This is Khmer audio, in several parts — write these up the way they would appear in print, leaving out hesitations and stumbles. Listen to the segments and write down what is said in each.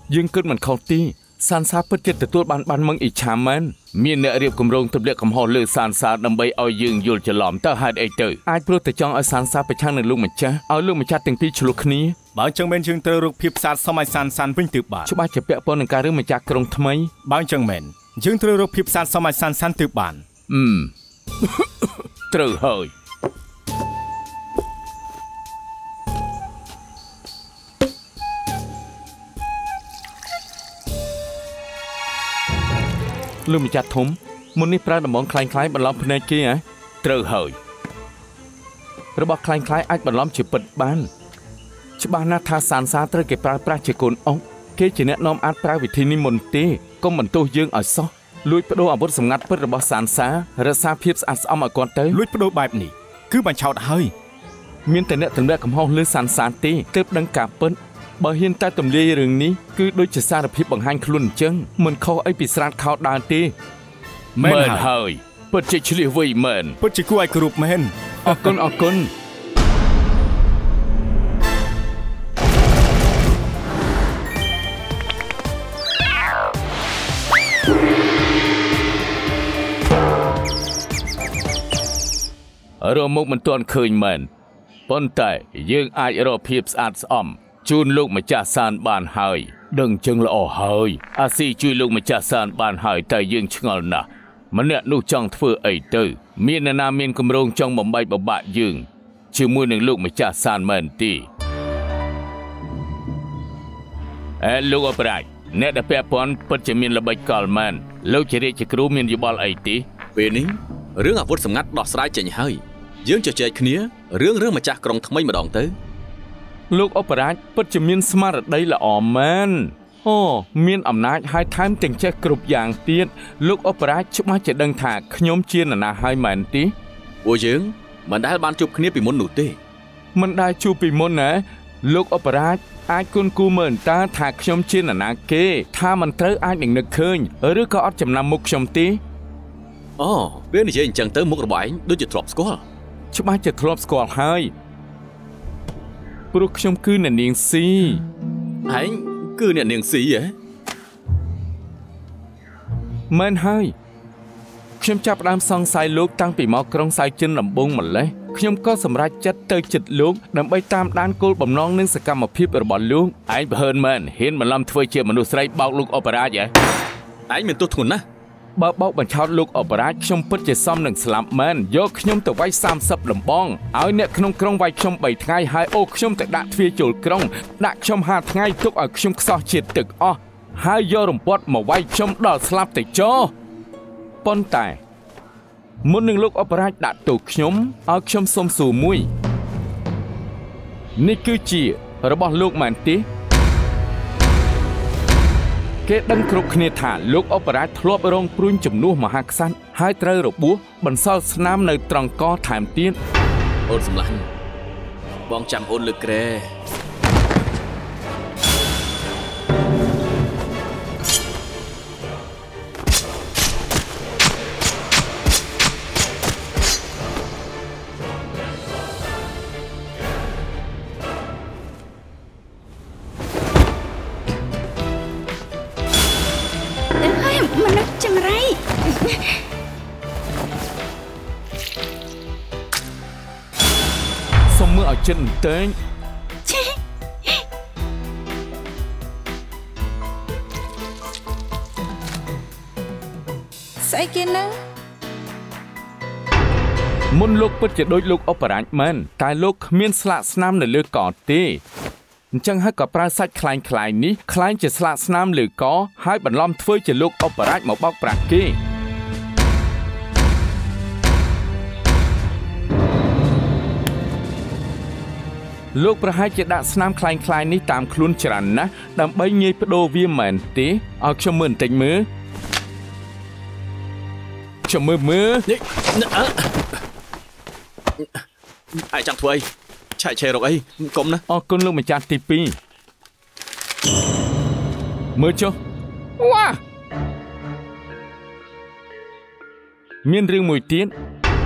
យើងគិតមិនខុសទេសានសាពិតជាទទួលបានមកអ៊ីឆាមែនមានអ្នករៀបគម្រោងទម្លាក់កំហុសលើសានសាដើម្បីឲ្យយើងយល់ច្រឡំតើហេតុអីទៅអាចព្រោះតែចង់ឲ្យសានសាប្រឆាំងនឹងលោកម្ចាស់ឲ្យលោកម្ចាស់ទាំងពីរឆ្លោះគ្នាបើអញ្ចឹងមែនយើងត្រូវរកភាពសានសមឲ្យសានសានវិញទើបបានច្បាស់ជាពាក់ព័ន្ធនឹងការរឿងម្ចាស់ក្រុងថ្មីបើអញ្ចឹងមែនយើងត្រូវរកភាពសានសមឲ្យសានសានទើបបានត្រូវហើយលោកម្ចាស់ធំមុននេះប្រើដំបងคล้ายបន្លំភ្នែកគេហ៎ត្រូវហើយរបស់คล้ายអាចបន្លំជាពិតបានច្បាស់ណាស់ថាសានសាត្រូវគេប្រើប្រាស់ជាកូនអុកគេជាអ្នកនាំអាចប្រើវិធីនេះមុនទេកុំបន្ទោសយើងឲ្យសោះលួចបដូរអាវុធសម្ងាត់ពិតរបស់សានសារក្សាភាពស្អាតស្អំឲ្យគាត់ទៅលួចបដូរបែបនេះគឺបញ្ឆោតហើយមានតែអ្នកទម្លាក់កំហុសលើសានសាទេទើបដឹងការពិតបើហ៊ានតែទម្លាយរឿងនេះគឺដូចជាសារភាពបង្ហាញខ្លួនអញ្ចឹងមិនខុសអីពីស្រាតខោដើរទេមែនហើយពិតជាឆ្លៀសវៃមែនពិតជាគួរឲ្យគោរពមែនអរគុណរកមុខមិនទាន់ឃើញមែនប៉ុន្តែយើងអាចរកភាពស្អាតស្អំជូនលោកម្ចាស់សានបានហើយដឹងចឹងល្អហើយអាស៊ីជួយលោកម្ចាស់សានបានហើយតែយើងឆ្ងល់ណាស់ម្នាក់នោះចង់ធ្វើអីទៅមានអ្នកណាមានគម្រោងចង់បំបែកបបាក់យើងជាមួយនឹងលោកម្ចាស់សានមែនទេលោកអបរាជអ្នកដែលពាក់ព័ន្ធពិតជាមានល្បិចកលមែនលោកជារាជគ្រូមានយោបល់អីទេពេលនេះរឿងអាវុធសម្ងាត់ដោះស្រាយចេញហើយយើងជជែកគ្នារឿងម្ចាស់ក្រុងថ្មីម្ដងទៅលោកអបរាជពិតជាមានស្មារតីល្អមែនមានអំណាចហើយថែមទាំងចេះគ្រប់យ៉ាងទៀតលោកអបរាជច្បាស់ជាដឹងថាខ្ញុំជានរណាហើយមែនទេពួកយើងមិនដែលបានជួបគ្នាពីមុននោះទេមិនដែលជួបពីមុនណាលោកអបរាជអាចគុនគូមើលតើថាខ្ញុំជានរណាគេថាមិនត្រូវអាចនឹងនឹកឃើញឬក៏អត់ចំណាំមុខខ្ញុំទេពេលនិយាយអញ្ចឹងទៅមុខរបស់ឯងដូចជាធ្លាប់ស្គាល់ច្បាស់ជាធ្លាប់ស្គាល់ហើយព្រោះខ្ញុំគឺអ្នកនាងស៊ីឯងគឺអ្នកនាងស៊ីហ៎មែនហើយខ្ញុំចាប់ផ្ដើមសង្ស័យលោកតាំងពីមកក្រុងសៃចិនដំបូងម្លេះខ្ញុំក៏សម្រេចចិត្តទៅជិតលោកដើម្បីតាមដានគោលបំណងនិងសកម្មភាពរបស់លោកឯងបើមែនហ៊ានបន្លំធ្វើជាមនុស្សស្រីបោកលោកអបរាជហ៎ឯងមានទោសធ្ងន់ណាស់បើបោកបញ្ឆោតលោកអបរាជខ្ញុំពិតជាសមនឹងស្លាប់មែនយកខ្ញុំទៅវាយ30ដំបងឲ្យអ្នកក្នុងក្រុងវាយខ្ញុំ3ថ្ងៃហើយខ្ញុំទៅដាក់ទ្វារចូលក្រុងដាក់ខ្ញុំ5ថ្ងៃទុកឲ្យខ្ញុំខ្សោះជាតិទឹកអស់ហើយយករំពាត់មកវាយខ្ញុំដល់ស្លាប់ទៅចោប៉ុន្តែមុននឹងលោកអបរាជដាក់ទោសខ្ញុំឲ្យខ្ញុំសុំសួរមួយនេះគឺជារបស់លោកមែនទេគេដឹងគ្រប់គ្នាថាលោកអបរាជធ្លាប់រងព្រួញជំនួសមហាក្សត្រហើយត្រូវរបួសបន្សល់ស្នាមនៅត្រង់កថែមទៀតអូនសម្លាញ់បងចាំអូនលើកក្រែចិត្តតែងស្អីគេនឹងមុនលោកពិតជាដូចលោកអបរាជមែនតែលោកគ្មានស្លាកស្នាមនៅលើកទេអញ្ចឹងហើយក៏ប្រើសាច់ខ្លាញ់នេះខ្លាញ់ជាស្លាកស្នាមលើកហើយបន្លំធ្វើជាលោកអបរាជមកបោកប្រាស់គេលោកប្រហែលជាដាក់ស្នាមខ្លាញ់នេះតាមខ្លួនច្រើនណាស់ដើម្បីងាយបដូរវាមែនទេឲ្យខ្ញុំមើលបន្តិចមើលខ្ញុំមើលឯងចង់ធ្វើអីឆែករកអីកុំណាអរគុណលោកម្ចាស់ទី2មើលចុះវ៉ាមានរឿងមួយទៀត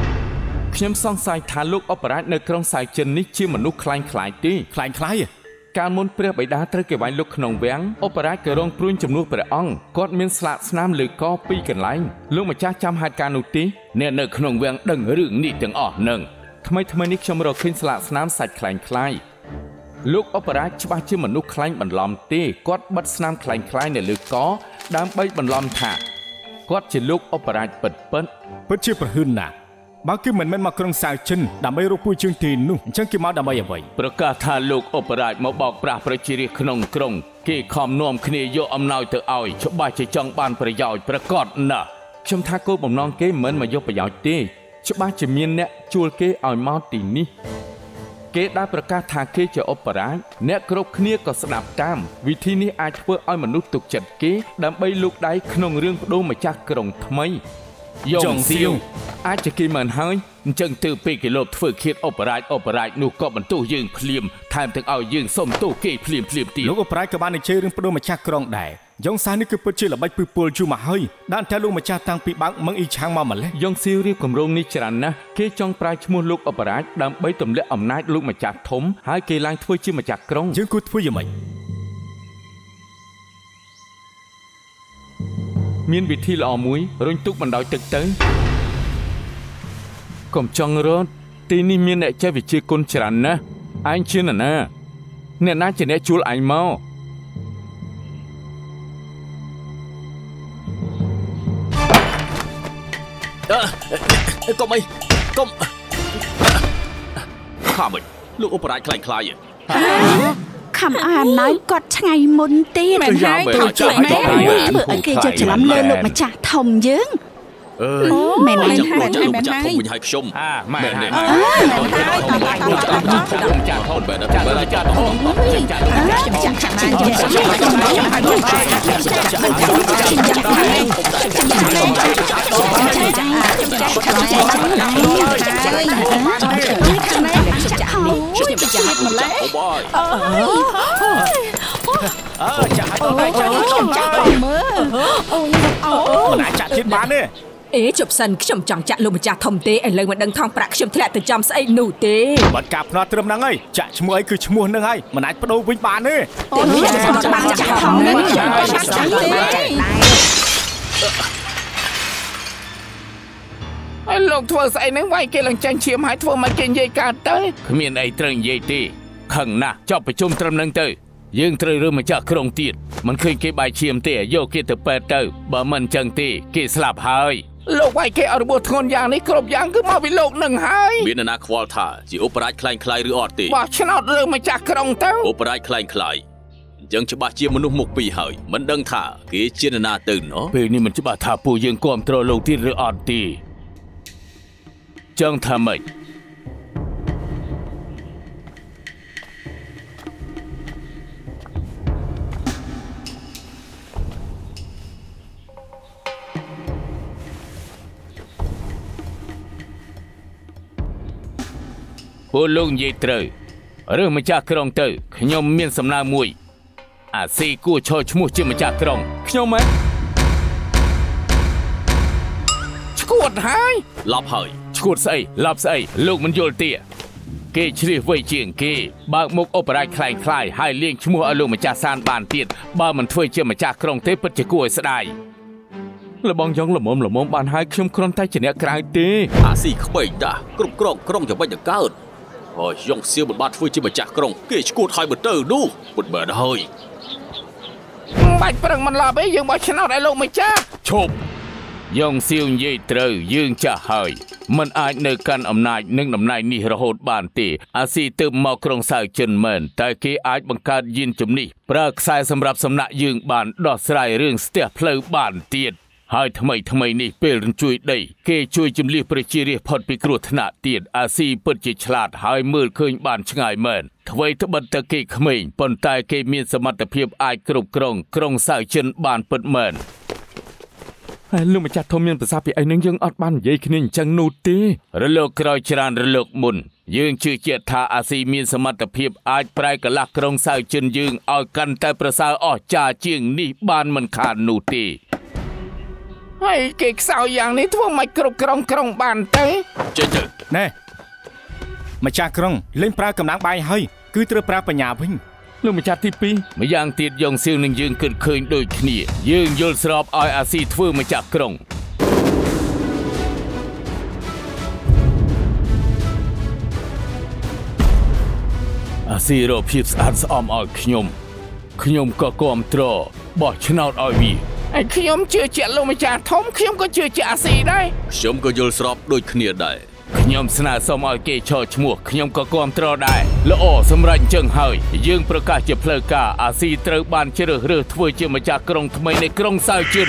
ខ្ញុំសង្ស័យថាលោកអបរាជនៅក្រុងសៃចិននេះជាមនុស្សខ្លាញ់ទេខ្លាញ់ការមុនព្រះបិតាត្រូវគេវាយលុកក្នុងវាំងអូបរ៉ាចក៏រងព្រួញជំនួសព្រះអង្គគាត់មានស្លាកស្នាមលើកពីរកន្លែងលោកម្ចាស់ចាំហេតុការនោះទេអ្នកនៅក្នុងវាំងដឹងរឿងនេះទាំងអស់នឹងថ្មីនេះខ្ញុំរកឃើញស្លាកស្នាមសាច់ខ្លាំងលោកអូបរ៉ាចច្បាស់ជាមនុស្សខ្លាញ់បន្លំទេគាត់បិទស្នាមខ្លាំងនៅលើកដើម្បីបន្លំថាគាត់ជាលោកអូបរ៉ាចពិតជាប្រហឺនណាស់បើគេមិនមែនមកក្រុងសាវចិនដើម្បីរកពួយជើងទីនោះអញ្ចឹងគេមកដើម្បីអ្វីប្រកាសថាលោកអូបរ៉ាចមកបោកប្រាស់ប្រជារាស្ត្រក្នុងក្រុងគេខំនាំគ្នាយកអំណោយទៅឲ្យច្បាស់ជាចង់បានប្រយោជន៍ប្រកបណាស់ខ្ញុំថាគោលបំណងគេមិនមកយកប្រយោជន៍ទេច្បាស់ជាមានអ្នកជួលគេឲ្យមកទីនេះគេได้ប្រកាសថាគេជាអូបរ៉ាចអ្នកគ្រប់គ្នាក៏ស្ដាប់តាមវិធីនេះអាចធ្វើឲ្យមនុស្សទុកចិត្តគេដើម្បីលូកដៃក្នុងរឿងបដូរម្ចាស់ក្រុងថ្មីយ៉ងសៀវអាចជាគេមិនហើយអញ្ចឹងទៅពេលគេលបធ្វើឃាតអូបរ៉ាចនោះក៏បន្ទោសយើងភ្លាមថែមទាំងឲ្យយើងសុំទោសគេភ្លាមទៀតលោកអូបរ៉ាចក៏បាននិយាយរឿងបដូរម្ចាស់ក្រុងដែរយ៉ងសានេះគឺពិតជាល្បិចពឹសពលយូរមកហើយដានតែលោកម្ចាស់តាំងពីបាំងមឹងអ៊ីឆាងមកម្លេះយ៉ងសៀវរៀបគម្រោងនេះច្រើនណាស់គេចង់ប្រើឈ្មោះលោកអូបរ៉ាចដើម្បីទម្លាក់អំណាចលោកម្ចាស់ធំហើយគេឡើងធ្វើជាម្ចាស់ក្រុងយើងគួរធ្វើយ៉ាងម៉េចមានវិធីល្អមួយរុញទុកបណ្ដោយទឹកទៅកុំចង់រត់ទីនេះមានអ្នកចេះវិជាគុណច្រើនណាស់ឯងជាអ្នកណាជាអ្នកជួលឯងមកកុំអីកុំខំលោកអូបរ៉ាចខ្លាំងខ្លាយខំអានហើយគាត់ថ្ងៃមុនទៀតមែនហើយធ្វើឲ្យគេយកច្រឡំលើលោកម្ចាស់ធំយើងមែនហើយចាស់ធំវិញហើយខ្ញុំមែនហើយអេជប់សិនខ្ញុំចង់ចាក់លោកម្ចាស់ធំទេឥឡូវមិនដឹងថងប្រាក់ខ្ញុំធ្លាក់ទៅចំស្អីនោះទេបាត់ការភ្នាល់ត្រឹមហ្នឹងហើយចាក់ឈ្មោះអីគឺឈ្មោះហ្នឹងហើយមិនអាចបដូរវិញបានទេបានចាក់ធំហ្នឹងហើយលោកធ្វើស្អីហ្នឹងវាយគេឡើងចាញ់ឈាមហើយធ្វើមកគេនិយាយកើតទៅគ្មានអីត្រូវនិយាយទេខឹងណាស់ចប់ប្រជុំត្រឹមហ្នឹងទៅយើងត្រូវរើម្ចាស់ក្រុងទៀតមិនឃើញគេបាយឈាមទេយកគេទៅពេទ្យទៅបើមិនអញ្ចឹងទេគេស្លាប់ហើយលោកវាយគេឲ្យរបួសធ្ងន់យ៉ាងនេះគ្រប់យ៉ាងគឺមកពីលោកនឹងហើយមានអ្នកណាខ្វល់ថាជាអូបរ៉ាចខ្លាំងឬអត់ទេបោះឆ្នោតរើម្ចាស់ក្រុងទៅអូបរ៉ាចខ្លាំងអញ្ចឹងច្បាស់ជាមនុស្សមុខពីរហើយមិនដឹងថាគេជាអ្នកណាទៅណោះពេលនេះមិនច្បាស់ថាពួកយើងគ្រប់គ្រងលោកទៀតឬអត់ទេចង់ថាម៉េចពួកលោកនិយាយត្រូវរើសម្ចាស់ក្រុងទៅខ្ញុំមានសំណើមួយអាស៊ីគួរឈរឈ្មោះជាម្ចាស់ក្រុងខ្ញុំហ៎ឈួតហើយឡប់ហើយឈួតស្អីឡប់ស្អីលោកមិនយល់ទេគេជ្រៀសវៃជាងគេបើកមុខអូបរ៉ាចខ្លាំងខ្លាយហើយលៀងឈ្មោះឲ្យលោកម្ចាស់សានបានទៀតបើមិនធ្វើជាម្ចាស់ក្រុងទេពិតជាគួរឲ្យស្ដាយលបងយ៉ងល្មមបានហើយខ្ញុំគ្រាន់តែជាអ្នកក្រៅទេអាស៊ីក្បេងដាស់គ្រប់គ្រងក្រុងយ៉ាងម៉េចទៅកើតហើយយ៉ងសៀវមិនបានធ្វើជាម្ចាស់ក្រុងគេឈួតហើយទៅនោះពុតមែនហើយបាច់ប្រឹងមិនឡប់អីយើងបោះឆ្នោតឲ្យលោកម្ចាស់ឈប់យ៉ងសៀវនិយាយត្រូវយើងចាស់ហើយមិនអាចនៅកាន់អំណាចនឹងតំណែងនេះរហូតបានទេអាស៊ីទើបមកក្រុងសាវចិនមែនតែគេអាចបង្កើតយានជំនិះប្រើខ្សែសម្រាប់សំណាក់យើងបានដោះស្រាយរឿងស្ទះផ្លូវបានទៀតហើយថ្មីនេះពេលរញ្ជួយដីគេជួយជំនះប្រជារាស្ត្រផុតពីគ្រោះថ្នាក់ទៀតអាស៊ីពិតជាឆ្លាតហើយមើលឃើញបានឆ្ងាយមែនអ្វីត្បិតតែគេក្មេងប៉ុន្តែគេមានសមត្ថភាពអាចគ្រប់គ្រងក្រុងសាវចិនបានពិតមែនហើយលោកម្ចាស់ធំមានប្រសាសន៍ពីអីនឹងយើងអត់បាននិយាយគ្នាអញ្ចឹងនោះទេរលកក្រោយច្រើនរលកមុនយើងជឿជាក់ថាអាស៊ីមានសមត្ថភាពអាចប្រែកន្លះក្រុងសាវចិនយើងឲ្យកាន់តែប្រសើរអស្ចារ្យជាងនេះបានមិនខាននោះទេហើយគេខ្សោយយ៉ាងនេះធ្វើមិនគ្រប់ក្រុងបានទេចេញទៅណែម្ចាស់ក្រុងលេងប្រើកម្លាំងបាយហើយគឺត្រូវប្រើបញ្ញាវិញលោកម្ចាស់ទី2ម្យ៉ាងទៀតយ៉ងសៀវនឹងយើងគិតឃើញដូចគ្នាយើងយល់ស្របឲ្យអាស៊ីធ្វើម្ចាស់ក្រុងអាស៊ីរកភាពស្អាតស្អំឲ្យខ្ញុំក៏គាំទ្របោះឆ្នោតឲ្យវាហើយខ្ញុំជឿជាក់លោកម្ចាស់ធំខ្ញុំក៏ជឿជាក់អាស៊ីដែរខ្ញុំក៏យល់ស្របដូចគ្នាដែរខ្ញុំស្នើសុំឲ្យគេឈរឈ្មោះខ្ញុំក៏គាំទ្រដែរល្អសម្រាប់អញ្ចឹងហើយយើងប្រកាសជាផ្លូវការអាស៊ីត្រូវបានជ្រើសរើសធ្វើជាម្ចាស់ក្រុងថ្មីនៃក្រុងសាវជឿន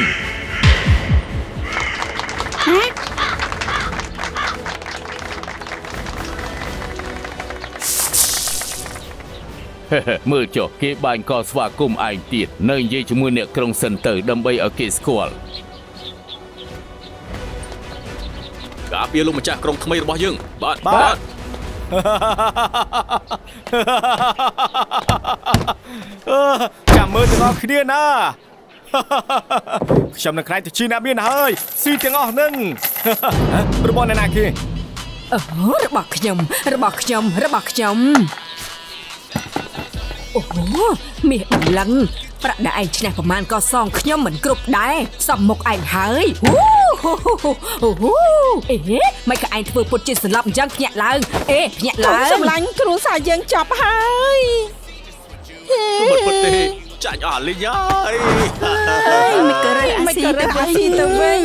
មើលចុះគេបាញ់កស្វាគមន៍ឯងទៀតនៅនិយាយជាមួយអ្នកក្រុងសិនទៅដើម្បីឲ្យគេស្គាល់ការពារលោកម្ចាស់ក្រុងថ្មីរបស់យើងបាទចាំមើលទាំងអស់គ្នាណាខ្ញុំនឹងខ្លាចទៅជាអ្នកមានហើយស៊ីទាំងអស់នឹងរបស់អ្នកណាគេរបស់ខ្ញុំអូមាសបលឹងប្រាក់ដែលឯងឈ្នះប្រមាណក៏សងខ្ញុំមិនគ្រប់ដែរសំមុខឯងហើយមិនក៏ឯងធ្វើពុតជាស្លាប់អញ្ចឹងភ្ញាក់ឡើងភ្ញាក់ឡើងសម្លាញ់គ្រួសារយើងចប់ហើយមិនពុតទេចាញ់អស់លីងហើយមិនក៏រើអាស៊ីទៅវិញ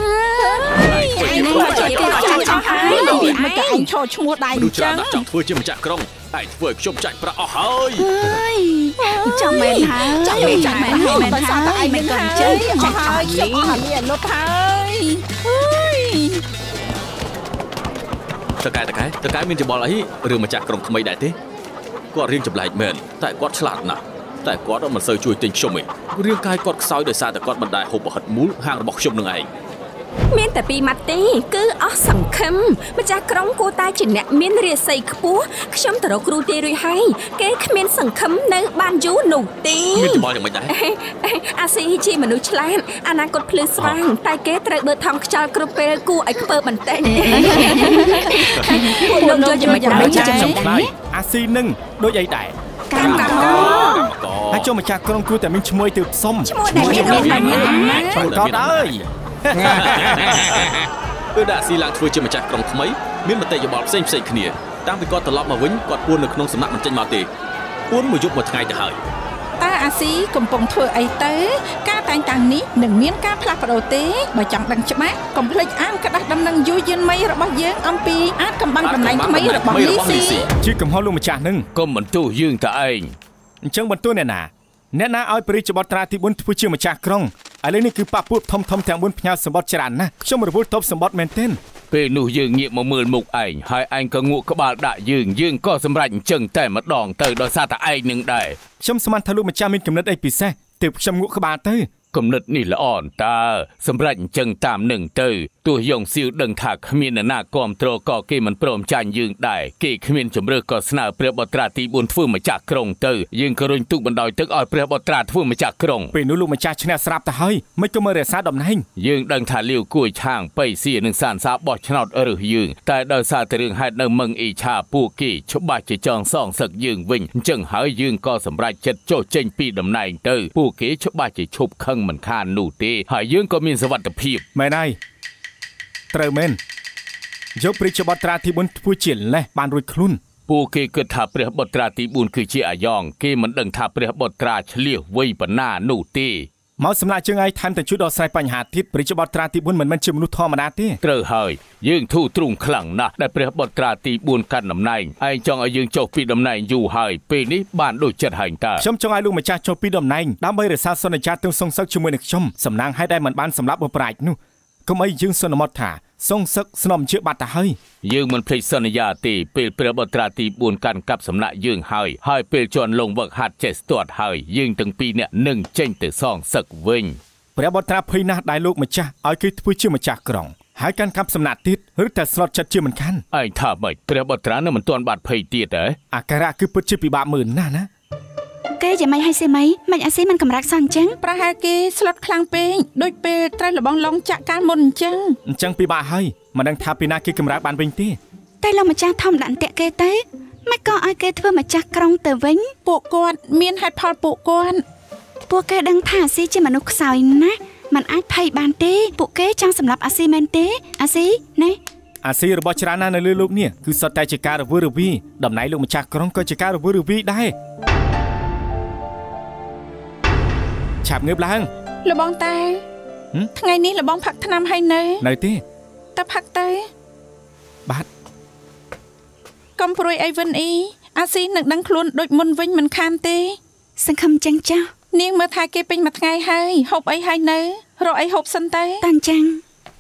មិនក៏ឯងឈរឈ្មោះដែរអញ្ចឹងចង់ធ្វើជាម្ចាស់ក្រុងឯងធ្វើឲ្យខ្ញុំចាច់ប្រាក់អស់ហើយចាំមែនហើយបើសាតែឯងមិនក៏អញ្ចឹងអស់ហើយខ្ញុំអស់អាលីលុបហើយតកែមានច្បល់អីរឿងម្ចាស់ក្រុងថ្មីដែរទេគាត់រៀងចម្លែកមែនតែគាត់ឆ្លាតណាស់តែគាត់មិនសូវជួយទិញខ្ញុំទេរាងកាយគាត់ខ្សោយដោយសារតែគាត់មិនដែលហូបប្រហិតមូលហាងរបស់ខ្ញុំនឹងឯងមានតែពីរម៉ាត់ទេគឺអស់សង្ឃឹមម្ចាស់ក្រុងគួរតែជាអ្នកមានរាសីខ្ពស់ខ្ញុំទៅរកគ្រូទេរួចហើយគេគ្មានសង្ឃឹមនៅបានយូរនោះទេមានច្បល់យ៉ាងម៉េចដែរអាស៊ីជាមនុស្សឆ្លាតអនាគតភ្លឺស្វាងតែគេត្រូវបើថង់ខ្យល់គ្រប់ពេលគួរឲ្យខ្ពើបន្តិចលោកយកយ៉ាងម៉េចដែរអាស៊ីនឹងដូចអីដែរកម្មហើយចូលម្ចាស់ក្រុងគួរតែមានឈ្មោះទៅផ្សំឈ្មោះដែលមានប្រកបអើយគឺដាក់ស៊ីឡើងធ្វើជាម្ចាស់ក្រុងថ្មីមានមតិយោបល់ផ្សេងគ្នាតាំងពីគាត់ត្រឡប់មកវិញគាត់ពួននៅក្នុងសំណាក់មិនចេញមកទេពួនមួយយប់មួយថ្ងៃទៅហើយតើអាស៊ីកំពុងធ្វើអីទៅការតែងតាំងនេះនឹងមានការផ្លាស់ប្ដូរទេបើចង់ដឹងច្បាស់កុំភ្លេចអានក្តាស់ដំណឹងយូរយានមីរបស់យើងអំពីអាចកំបាំងតំណែងថ្មីរបស់លីស៊ីជាកំហុសលោកម្ចាស់នឹងកុំបន្ទោសយើងតែឯងអញ្ចឹងបន្ទោសអ្នកណាឲ្យព្រះរាជបុត្រាទី4ធ្វើជាម្ចាស់ក្រុងឥឡូវនេះគឺប៉ពួកធំទាំង4ផ្ញើសម្បត្តិច្រើនណាស់ខ្ញុំរវល់តបសម្បត្តិមែនទែនពេលនោះយើងងាកមកមើលមុខឯងហើយឯងក៏ងក់ក្បាលដាក់យើងក៏សម្រេចអញ្ចឹងតែម្ដងទៅដោយសារតែឯងនឹងដែរខ្ញុំស្មានថាលោកម្ចាស់មានគំនិតអីពិសេសទើបខ្ញុំងក់ក្បាលទៅគំនិតនេះល្អតើសម្រេចអញ្ចឹងតាមនឹងទៅទោះយ៉ងសៀវដឹងថាគ្មាននរណាគាំទ្រក៏គេមិនព្រមចាញ់យើងដែរគេគ្មានជំរឿក៏ស្នើព្រះបុត្រាទី4ធ្វើម្ចាស់ក្រុងទៅយើងក៏រុញទូកបណ្ដោយទឹកឲ្យព្រះបុត្រាធ្វើម្ចាស់ក្រុងពេលនោះលោកម្ចាស់ឈ្នះស្រាប់ទៅហើយមិនក៏មើលរក្សាតំណែងយើងដឹងថាលាវគួយឆាងបៃសៀនិងសានសាបោះឆ្នោតរើសយើងតែដោយសារតែរឿងហេតុនៅមឹងអ៊ីឆាពួកគេច្បាស់ជាចង់សងសឹកយើងវិញអញ្ចឹងហើយយើងក៏សម្រេចចិត្តចុះចេញពីតំណែងទៅពួកគេច្បាស់ជាឈប់ខឹងមិនខាននោះទេហើយយើងក៏មានសុវត្ថិភាពមែនហើយត្រូវមែនយកព្រះរាជបុត្រាទី4ធ្វើជាលេះបានរួចខ្លួនពួកគេគិតថាព្រះបុត្រាទី4គឺជាអាយ៉ងគេមិនដឹងថាព្រះបុត្រាឆ្លៀសវៃប៉ុណ្ណានោះទេមកសម្រាប់ជើងឯងថែមទាំងជួយដោះស្រាយបញ្ហាទៀតព្រះរាជបុត្រាទី4មិនមែនជាមនុស្សធម្មតាទេត្រូវហើយយើងធូរទ្រូងខ្លាំងណាស់ដែលព្រះបុត្រាទី4កាន់តំណែងឯងចង់ឲ្យយើងចុះពីតំណែងយូរហើយពេលនេះបានដូចចិត្តហើយតើខ្ញុំចង់ឲ្យលោកម្ចាស់ចុះពីតំណែងដើម្បីរក្សាសន្យាទាំងសងសឹកជាមួយនឹងខ្ញុំសំណាងឲ្យដែលមិនបានសម្លាប់បប្រាជ្ញនោះកុំអីយើងសន្មតថាសងសឹកស្នំជឿបាត់ទៅហើយយើងមិនភ្លេចសន្យាទេពេលព្រះបុត្រាទី4កាន់កាប់សំណាក់យើងហើយពេលជន់លងវឹកហាត់ចេះស្ទាត់ហើយយើងទាំងពីរនាក់នឹងចេញទៅសងសឹកវិញព្រះបុត្រាភ័យណាស់ដែលលោកម្ចាស់ឲ្យគេធ្វើជាម្ចាស់ក្រុងហើយកាន់កាប់សំណាក់ទៀតឬតែស្លុតចិត្តជាមិនខាន់ឯងថាម៉េចព្រះបុត្រានៅមិនទាន់បាត់ភ័យទៀតហ៎អាការៈគឺពិតជាពិបាកមើលណាគេយ៉ាងម៉េចហើយសេមីមិនអាស៊ីមិនកម្រាក់សោះអញ្ចឹងប្រហែលគេស្លុតខ្លាំងពេកដូចពេលត្រូវលបងឡងចាក់កាលមុនអញ្ចឹងពិបាកហើយមិនដឹងថាពីណាគេកម្រាក់បានវិញទេតែលោកម្ចាស់ធំដាក់អន្ទាក់គេទៅមិនក៏ឲ្យគេធ្វើម្ចាស់ក្រុងទៅវិញពួកគាត់មានហេតុផលពួកគេដឹងថាអាស៊ីជាមនុស្សខ្សោយណាស់มันអាចភ័យបានទេពួកគេចង់សម្លាប់អាស៊ីមែនទេអាស៊ីណែអាស៊ីរបស់ច្រើនណាស់នៅលើលោកនេះគឺសុទ្ធតែជាការរវើរវាយតំណែងលោកម្ចាស់ក្រុងក៏ជាការរវើរវាយដែរឆាប់ងើបឡើងលបងតាថ្ងៃនេះលបងផឹកថ្នាំហើយនៅទេតើផឹកទៅបាទកុំព្រួយអីវិនអ៊ីអាស៊ីនឹងដឹងខ្លួនដូចមុនវិញមិនខានទេសង្ឃឹមចឹងចាស់នាងមើលថាគេពេញមួយថ្ងៃហើយហូបអីហើយនៅរកអីហូបសិនទៅតាំងចឹង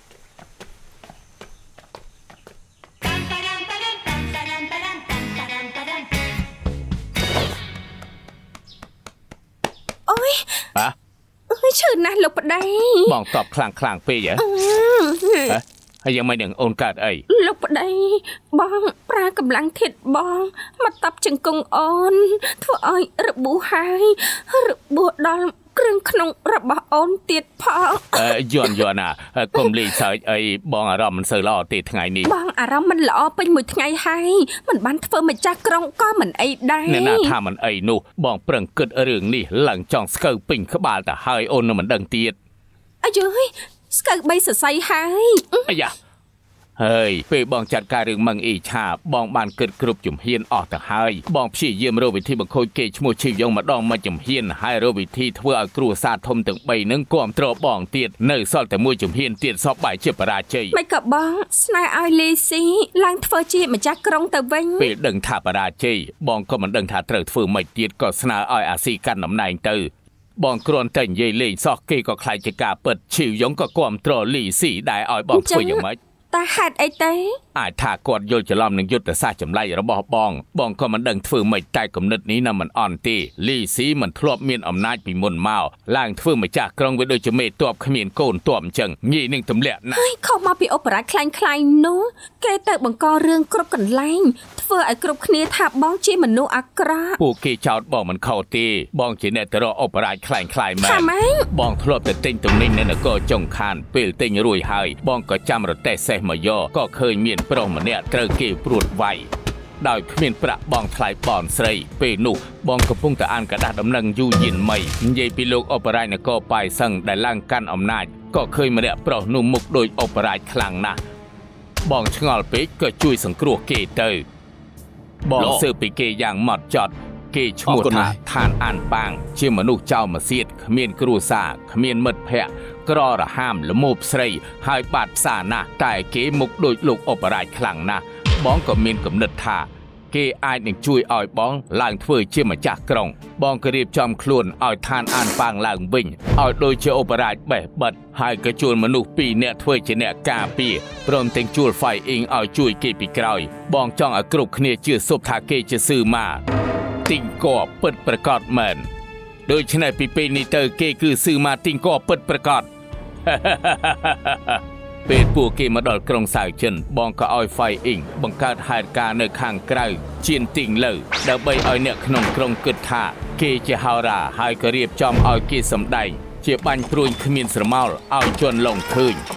អូយឈឺណាស់លោកប្តីបងតបខ្លាំងពេកហ៎ហើយយ៉ាងម៉េចនឹងអូនកើតអីលោកប្តីបងប្រើកម្លាំងធាតុបងមកតាប់ជង្គង់អូនធ្វើឲ្យរបួសហើយរបួសដល់គ្រឿងក្នុងរបស់អូនទៀតផងយន់ណាកុំលេងសើចអីបងអារម្មណ៍មិនសូវល្អទេថ្ងៃនេះបងអារម្មណ៍មិនល្អពេញមួយថ្ងៃហើយមិនបានធ្វើម្ចាស់ក្រុងក៏មិនអីដែរអ្នកណាថាមិនអីនោះបងប្រឹងគិតរឿងនេះឡើងចង់ស្កើពេញក្បាលទៅហើយអូននឹងមិនដឹងទៀតអាយស្កើ3សរសៃហើយអាយ៉ាហើយពេលបងចាត់ការរឿងម៉ឹងអ៊ីឆាបងបានគិតគ្រប់ជំហានអស់ទៅហើយបងព្យាយាមរកវិធីបង្ខូចគេឈ្មោះឈីវយ៉ុងម្ដងមួយជំហានហើយរកវិធីធ្វើឲ្យគ្រួសារធំទាំង3នឹងគាំទ្របងទៀតនៅសល់តែមួយជំហានទៀតសពបែរជាបរាជ័យមិនក៏បងស្នើឲ្យលីស៊ីឡើងធ្វើជាម្ចាស់ក្រុងទៅវិញពេលដឹងថាបរាជ័យបងក៏មិនដឹងថាត្រូវធ្វើម៉េចទៀតក៏ស្នើឲ្យអាស៊ីកាន់តំណែងទៅបងគ្រាន់តែនិយាយលេងសោះគេក៏ខ្លាចជាការពិតឈីវយ៉ុងក៏គាំទ្រលីស៊ីដែរឲ្យបងធ្វើយ៉ាងម៉េចតែហេតុអីទេអាចថាគាត់យល់ច្រឡំនឹងយុទ្ធសាស្ត្រចម្លែករបស់បងក៏មិនដឹងធ្វើម៉េចតែគំនិតនេះនៅមិនអន់ទេលីស៊ីមិនធ្លាប់មានអំណាចពីមុនមកឡើងធ្វើម្ចាស់ក្រុងវាដូចជាមេតបគ្មានកូនតបអញ្ចឹងងាយនឹងទម្លាក់ណាស់ហើយខុសមកពីអូប៉េរ៉ាខ្លាញ់នោះគេទៅបង្ករឿងគ្រប់កន្លែងធ្វើឲ្យគ្រប់គ្នាថាបងជាមនុស្សអាក្រក់ពួកគេចោទបងមិនខុសទេបងជាអ្នកទៅរកអូប៉េរ៉ាខ្លាញ់មែនបងធ្លាប់តែទិញទំនិញនៅនគរចុងខានពេលទិញរួចហើយបងក៏ចាំរទេះសេះមកយកក៏ឃើញមានប្រុសម្នាក់ត្រូវគេព្រួតវាយដោយគ្មានប្រាក់បងថ្លៃបនស្រីពេលនោះបងកំពុងតែអានកដាស់ដំណឹងយូយៀនមីនិយាយពីលោកអូប៉េរ៉ានគរប៉ៃសឹងដែលឡើងកាន់អំណាចក៏ឃើញម្នាក់ប្រុសនោះមុខដូចអូប៉េរ៉ាខ្លាំងណាស់បងឆ្ងល់ពេកក៏ជួយសង្គ្រោះគេទៅបងស៊ើបពីគេយ៉ាងម៉ត់ចត់គេឈ្មោះថាឋានអានប៉ាងជាមនុស្សចោលមកសៀតគ្មានគ្រួសារគ្មានមិត្តភ័ក្តិក្ររហាមល្មោបស្រីហើយបាត់ផ្សារណាស់តែគេមុខដូចលោកអូប៉េរ៉ាខ្លាំងណាស់បងក៏មានគំនិតថាគេអាចនឹងជួយឲ្យបងឡើងធ្វើជាម្ចាស់ក្រុងបងក៏រៀបចំខ្លួនឲ្យឋានអានប៉ាងឡើងវិញឲ្យដូចជាអូប៉េរ៉ាបេះបិទហើយក៏ជួលមនុស្ស2នាក់ធ្វើជាអ្នកការពារព្រមទាំងជួលហ្វៃអ៊ីងឲ្យជួយគេពីក្រោយបងចង់ឲ្យគ្រប់គ្នាជឿស៊ប់ថាគេជាស៊ឺម៉ាទីងកពិតប្រកបមែនដូច្នេះពីពេលនេះទៅគេគឺស៊ឺម៉ាទីងកពិតប្រកបពេលពួកគេមកដល់ក្រុងសាវចិនបងក៏ឲ្យហ្វៃអ៊ីងបង្កើតហេតុការណ៍នៅខាងក្រៅជៀនទីងលើដើម្បីឲ្យអ្នកក្នុងក្រុងគិតថាគេជាហោរាហើយក៏រៀបចំឲ្យគេសម្ដែងជាបាញ់ព្រួយគ្មានស្រមោលឲ្យជន់លងឃើញ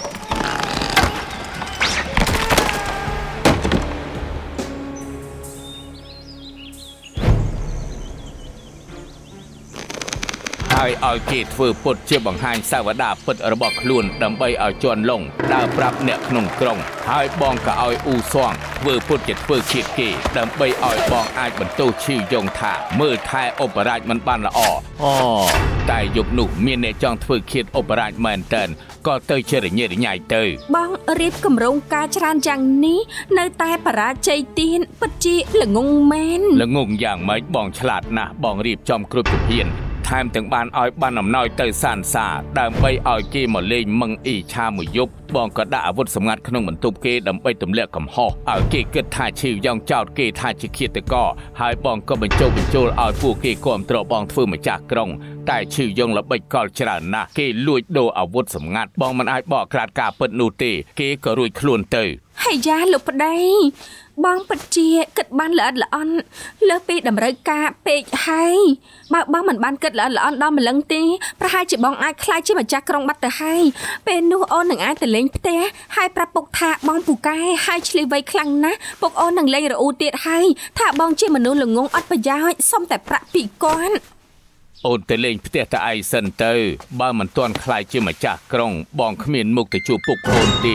ហើយឲ្យគេធ្វើពុតជាបង្ហាញសាវតាពិតរបស់ខ្លួនដើម្បីឲ្យជន់លងដើរប្រាប់អ្នកក្នុងក្រុងហើយបងក៏ឲ្យអ៊ូសងធ្វើពុតជាធ្វើឃាតគេដើម្បីឲ្យបងអាចបន្ទោសឈីវយ៉ុងថាមើលថែអូប៉េរ៉ាមិនបានល្អតែយុគនោះមានអ្នកចង់ធ្វើឃាតអូប៉េរ៉ាមែនតើក៏ទៅជារញ៉េរញ៉ៃទៅបងរៀបគម្រោងការច្រើនយ៉ាងនេះនៅតែបរាជ័យទៀនពិតជាល្ងងមែនល្ងងយ៉ាងម៉េចបងឆ្លាតណាស់បងរៀបចំគ្រប់ជំហានថែមទាំងបានឲ្យបានអំណោយទៅសានសាដើម្បីឲ្យគេមកលេងម៉ឹងអ៊ីឆាមួយយប់បងក៏ដាក់អាវុធសម្ងាត់ក្នុងបន្ទប់គេដើម្បីទម្លាក់កំហុសឲ្យគេគិតថាឈីវយ៉ុងចោទគេថាជាឃាតករហើយបងក៏បញ្ចូលឲ្យពួកគេគាំទ្របងធ្វើម្ចាស់ក្រុងតែឈីវយ៉ុងល្បិចកលច្រើនណាស់គេលួចដូរអាវុធសម្ងាត់បងមិនអាចបកក្រាតការពិតនោះទេគេក៏រួចខ្លួនទៅហើយយ៉ាលោកប្តីបបងពិតជាគិតបានល្អិតល្អន់លើពីតម្រូវការពេកហើយបើបងមិនបានគិតល្អិតល្អន់ដល់ម្លឹងទេប្រហែលជាបងអាចខ្លាចជាម្ចាស់ក្រុងបាត់ទៅហើយពេលនោះអូននឹងអាចទៅលេងផ្ទះហើយប្រាប់ពុកថាបងពូកែហើយឆ្លៀវវៃខ្លាំងណាស់ពុកអូននឹងលេងរអ៊ូទៀតហើយថាបងជាមនុស្សល្ងងអត់ប្រយោជន៍សុំតែប្រាក់ពីគាត់អូនទៅលេងផ្ទះតែឯងសិនទៅបើមិនទាន់ខ្លាចជាម្ចាស់ក្រុងបងគ្មានមុខទៅជួបពុកអូនទេ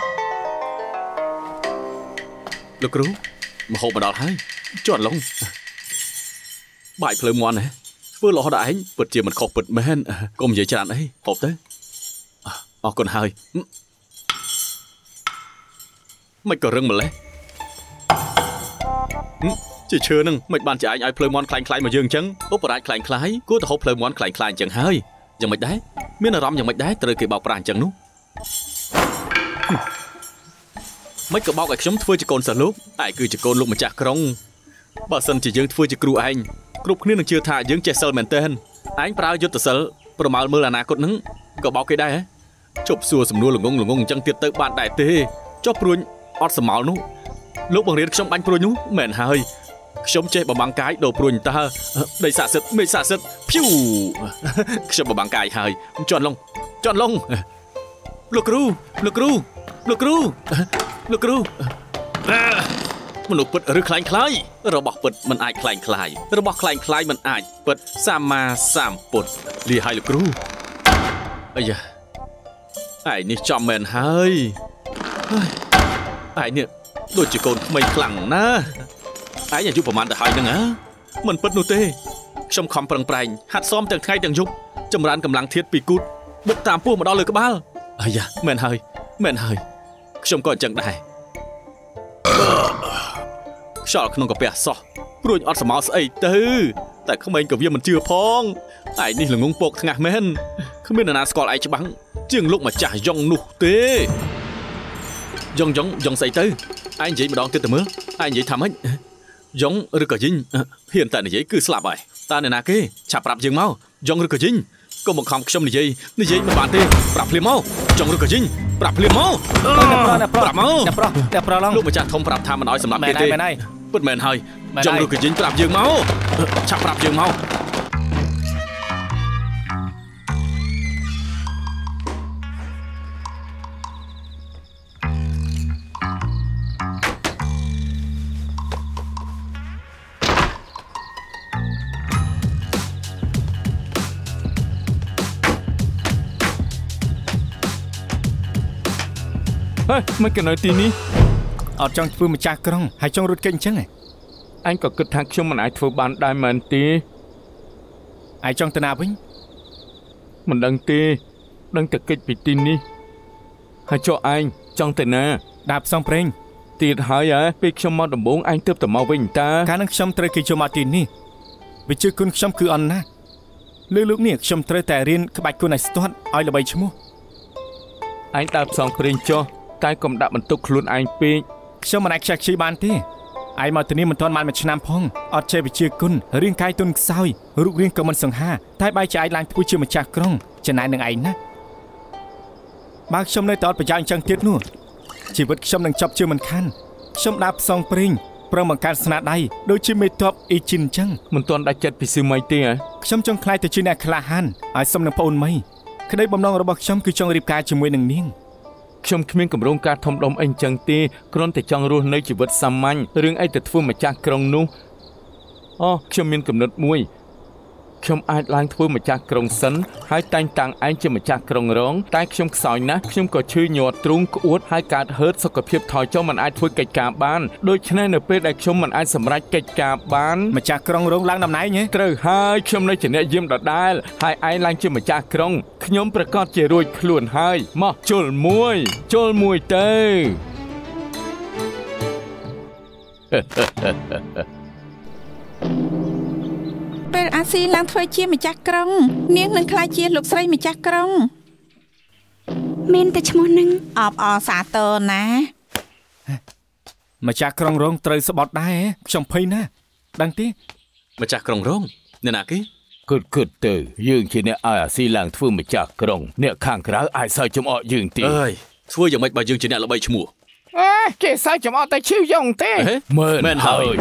លោកគ្រូមហូបមកដល់ហើយជន់ឡុងបាយភ្លើមាន់ណាធ្វើលោះដល់ឯងពិតជាមិនខុសពិតមែនកុំនិយាយច្រើនអីហូបទៅអរគុណហើយមិនក៏រឹងម្លេះជាឈើនឹងមិនបានជាឯងឲ្យភ្លើមាន់ខ្លាំងៗមកយើងអញ្ចឹងឧបរាជខ្លាំងៗគួរទៅហូបភ្លើមាន់ខ្លាំងៗអញ្ចឹងហើយយ៉ាងមិនដែរមានអារម្មណ៍យ៉ាងមិនដែរត្រូវគេបោកប្រាស់អញ្ចឹងនោះមិនក៏បោកឲ្យខ្ញុំធ្វើជាកូនសិស្សលោកឯងគឺជាកូនលោកម្ចាស់ក្រុងបើសិនជាយើងធ្វើជាគ្រូឯងគ្រប់គ្នានឹងជឿថាយើងចេះសិលមែនទែនឯងប្រើយុទ្ធសិលប្រមាលមើលអនាគតនឹងក៏បោកគេដែរហ៎ជប់សួរសំណួរល្ងងអញ្ចឹងទៀតទៅបានដែរទេចុះព្រួញអត់សមោលនោះលោកបង្រៀនខ្ញុំបាញ់ព្រួញនោះមែនហើយខ្ញុំចេះបបាំងកាយដូរព្រួញតើដីស័ក្តិសិទ្ធមេស័ក្តិសិទ្ធភៀវខ្ញុំបបាំងកាយហើយជន់ឡុងលោកគ្រូមនុស្សពិតឬខ្លែងខ្លាយរបស់ពិតមិនអាចខ្លែងខ្លាយរបស់ខ្លែងខ្លាយមិនអាចពិតសម្មាសម្ពុទ្ធលាឲ្យលោកគ្រូអាយ៉ាឯនេះចំមែនហើយឯនេះដូចជាកូនក្មេងខ្លាំងណាស់ឯងអាយុប្រហែលទៅហើយហ្នឹងហ៎មិនពិតនោះទេខ្ញុំខំប្រឹងប្រែងហាត់សមទាំងថ្ងៃទាំងយប់ចម្រើនកម្លាំងធាតុពីគូតបុកតាមពោះមកដល់លើក្បាលអាយ៉ាមែនហើយខ្ញុំក៏អញ្ចឹងដែរខ្យល់ក្នុងកាពះសោះព្រួយអត់សមោលស្អីទៅតែក្មេងក៏វាមិនជឿផងឯនេះល្ងងពកថ្ងាស់មែនគ្មាននរណាស្គាល់ឯងច្បាស់ជាងលោកម្ចាស់យ៉ុងនោះទេយ៉ុងស្អីទៅឯងនិយាយម្ដងទៀតទៅមើលឯងនិយាយថាម៉េចយ៉ុងឬក៏យីងហ៊ានតែនិយាយគឺស្លាប់ហើយតើអ្នកណាគេឆាប់ប្រាប់យើងមកយ៉ុងឬក៏យីងកុំបង្ខំខ្ញុំនិយាយមិនបានទេប្រាប់ភ្លាមមកយ៉ុងឬក៏យីងប្រាប់ភ្លាមមកប្រាប់មកតែប្រឡងលោកម្ចាស់ធំប្រាប់ថាមិនអោយសម្លាប់គេទេពិតមែនហើយយ៉ុងឬក៏យីងប្រាប់យើងមកឆាប់ប្រាប់យើងមកមិនក៏នៅទីនេះអត់ចង់ធ្វើម្ចាស់ក្រុងហើយចង់រត់គេចអញ្ចឹងអញក៏គិតថាខ្ញុំមិនអាចធ្វើបានដែរមែនទេឯងចង់ទៅណាវិញមិនដឹងទេដឹងតែគេចពីទីនេះហើយចុះឯងចង់ទៅណាដើរផ្សងព្រេងទៀតហើយពេលខ្ញុំមកដំបងឯងទើបទៅមកវិញតាកាលនឹងខ្ញុំត្រូវគេចូលមកទីនេះវិជាគុណខ្ញុំគឺអន់ណាស់លើលោកនេះខ្ញុំត្រូវតែរៀនក្បាច់គុណឲ្យស្ទាត់ឲ្យល្បីឈ្មោះឯងដើរផ្សងព្រេងចុះតែកុំដាក់បន្ទុកខ្លួនឯងពេកខ្ញុំមិនអាចខ្ជិលខ្ជាយបានទេឯងមកទីនេះមិនទាន់បាន1ឆ្នាំផងអត់ចេះវិជាគុណរាងកាយទន់ខ្សោយរូបរាងក៏មិនសង្ហាតែបែរជាឯងឡើងធ្វើជាម្ចាស់ក្រុងចំណែកនឹងឯងណាបើខ្ញុំនៅតែអត់ប្រយោជន៍អញ្ចឹងទៀតនោះជីវិតខ្ញុំនឹងចប់ជាមិនខានខ្ញុំដើរផ្សងព្រេងប្រឹងបង្កើតស្នាដៃដូចជាមេតបអ៊ីជីនអញ្ចឹងមិនទាន់ដាច់ចិត្តពីស៊ឺម៉ៃទេខ្ញុំចង់ខ្លាយទៅជាអ្នកក្លាហានឲ្យសមនឹងប្អូនម៉ៃក្តីបំណងរបស់ខ្ញុំគឺចង់រៀបការជាមួយនឹងនាងខ្ញុំគ្មានកម្រងការធំដុំអីចឹងទេគ្រាន់តែចង់រស់នៅជីវិតសាមញ្ញរឿងអីទៅធ្វើម្ចាស់ក្រុងនោះខ្ញុំមានគំនិតមួយខ្ញុំអាចឡើងធ្វើម្ចាស់ក្រុងសិនហើយតែងតាំងឯងជាម្ចាស់ក្រុងរងតែខ្ញុំខ្សោយណាស់ខ្ញុំក៏ឈឺញាត់ទ្រូងក្អួតហើយកើតហឺតសុខភាពថយចុះមិនអាចធ្វើកិច្ចការបានដូច្នេះនៅពេលដែលខ្ញុំមិនអាចសម្រេចកិច្ចការបានម្ចាស់ក្រុងរងឡើងតំណែងត្រូវហើយខ្ញុំនៅជាអ្នកយាមដដែលហើយឯងឡើងជាម្ចាស់ក្រុងខ្ញុំប្រកាសជារួចខ្លួនហើយមកជុលមួយទៅពេលអាស៊ីឡើងធ្វើជាម្ចាស់ក្រុងនាងនឹងក្លាយជាលោកស្រីម្ចាស់ក្រុងមានតែឈ្មោះនឹងអបអរសាទរណាម្ចាស់ក្រុងរងត្រូវស្បត់ដែរខ្ញុំភ័យណាស់ដឹងទេម្ចាស់ក្រុងរងអ្នកណាគេគិតទៅយើងជាអ្នកឲ្យអាស៊ីឡើងធ្វើម្ចាស់ក្រុងអ្នកខាងក្រៅអាចសើចចំអកយើងទេអើយធ្វើយ៉ាងម៉េចបើយើងជាអ្នកល្បីឈ្មោះគេសើចចំអត់តែឈីវយ៉ងទេមែនហើយ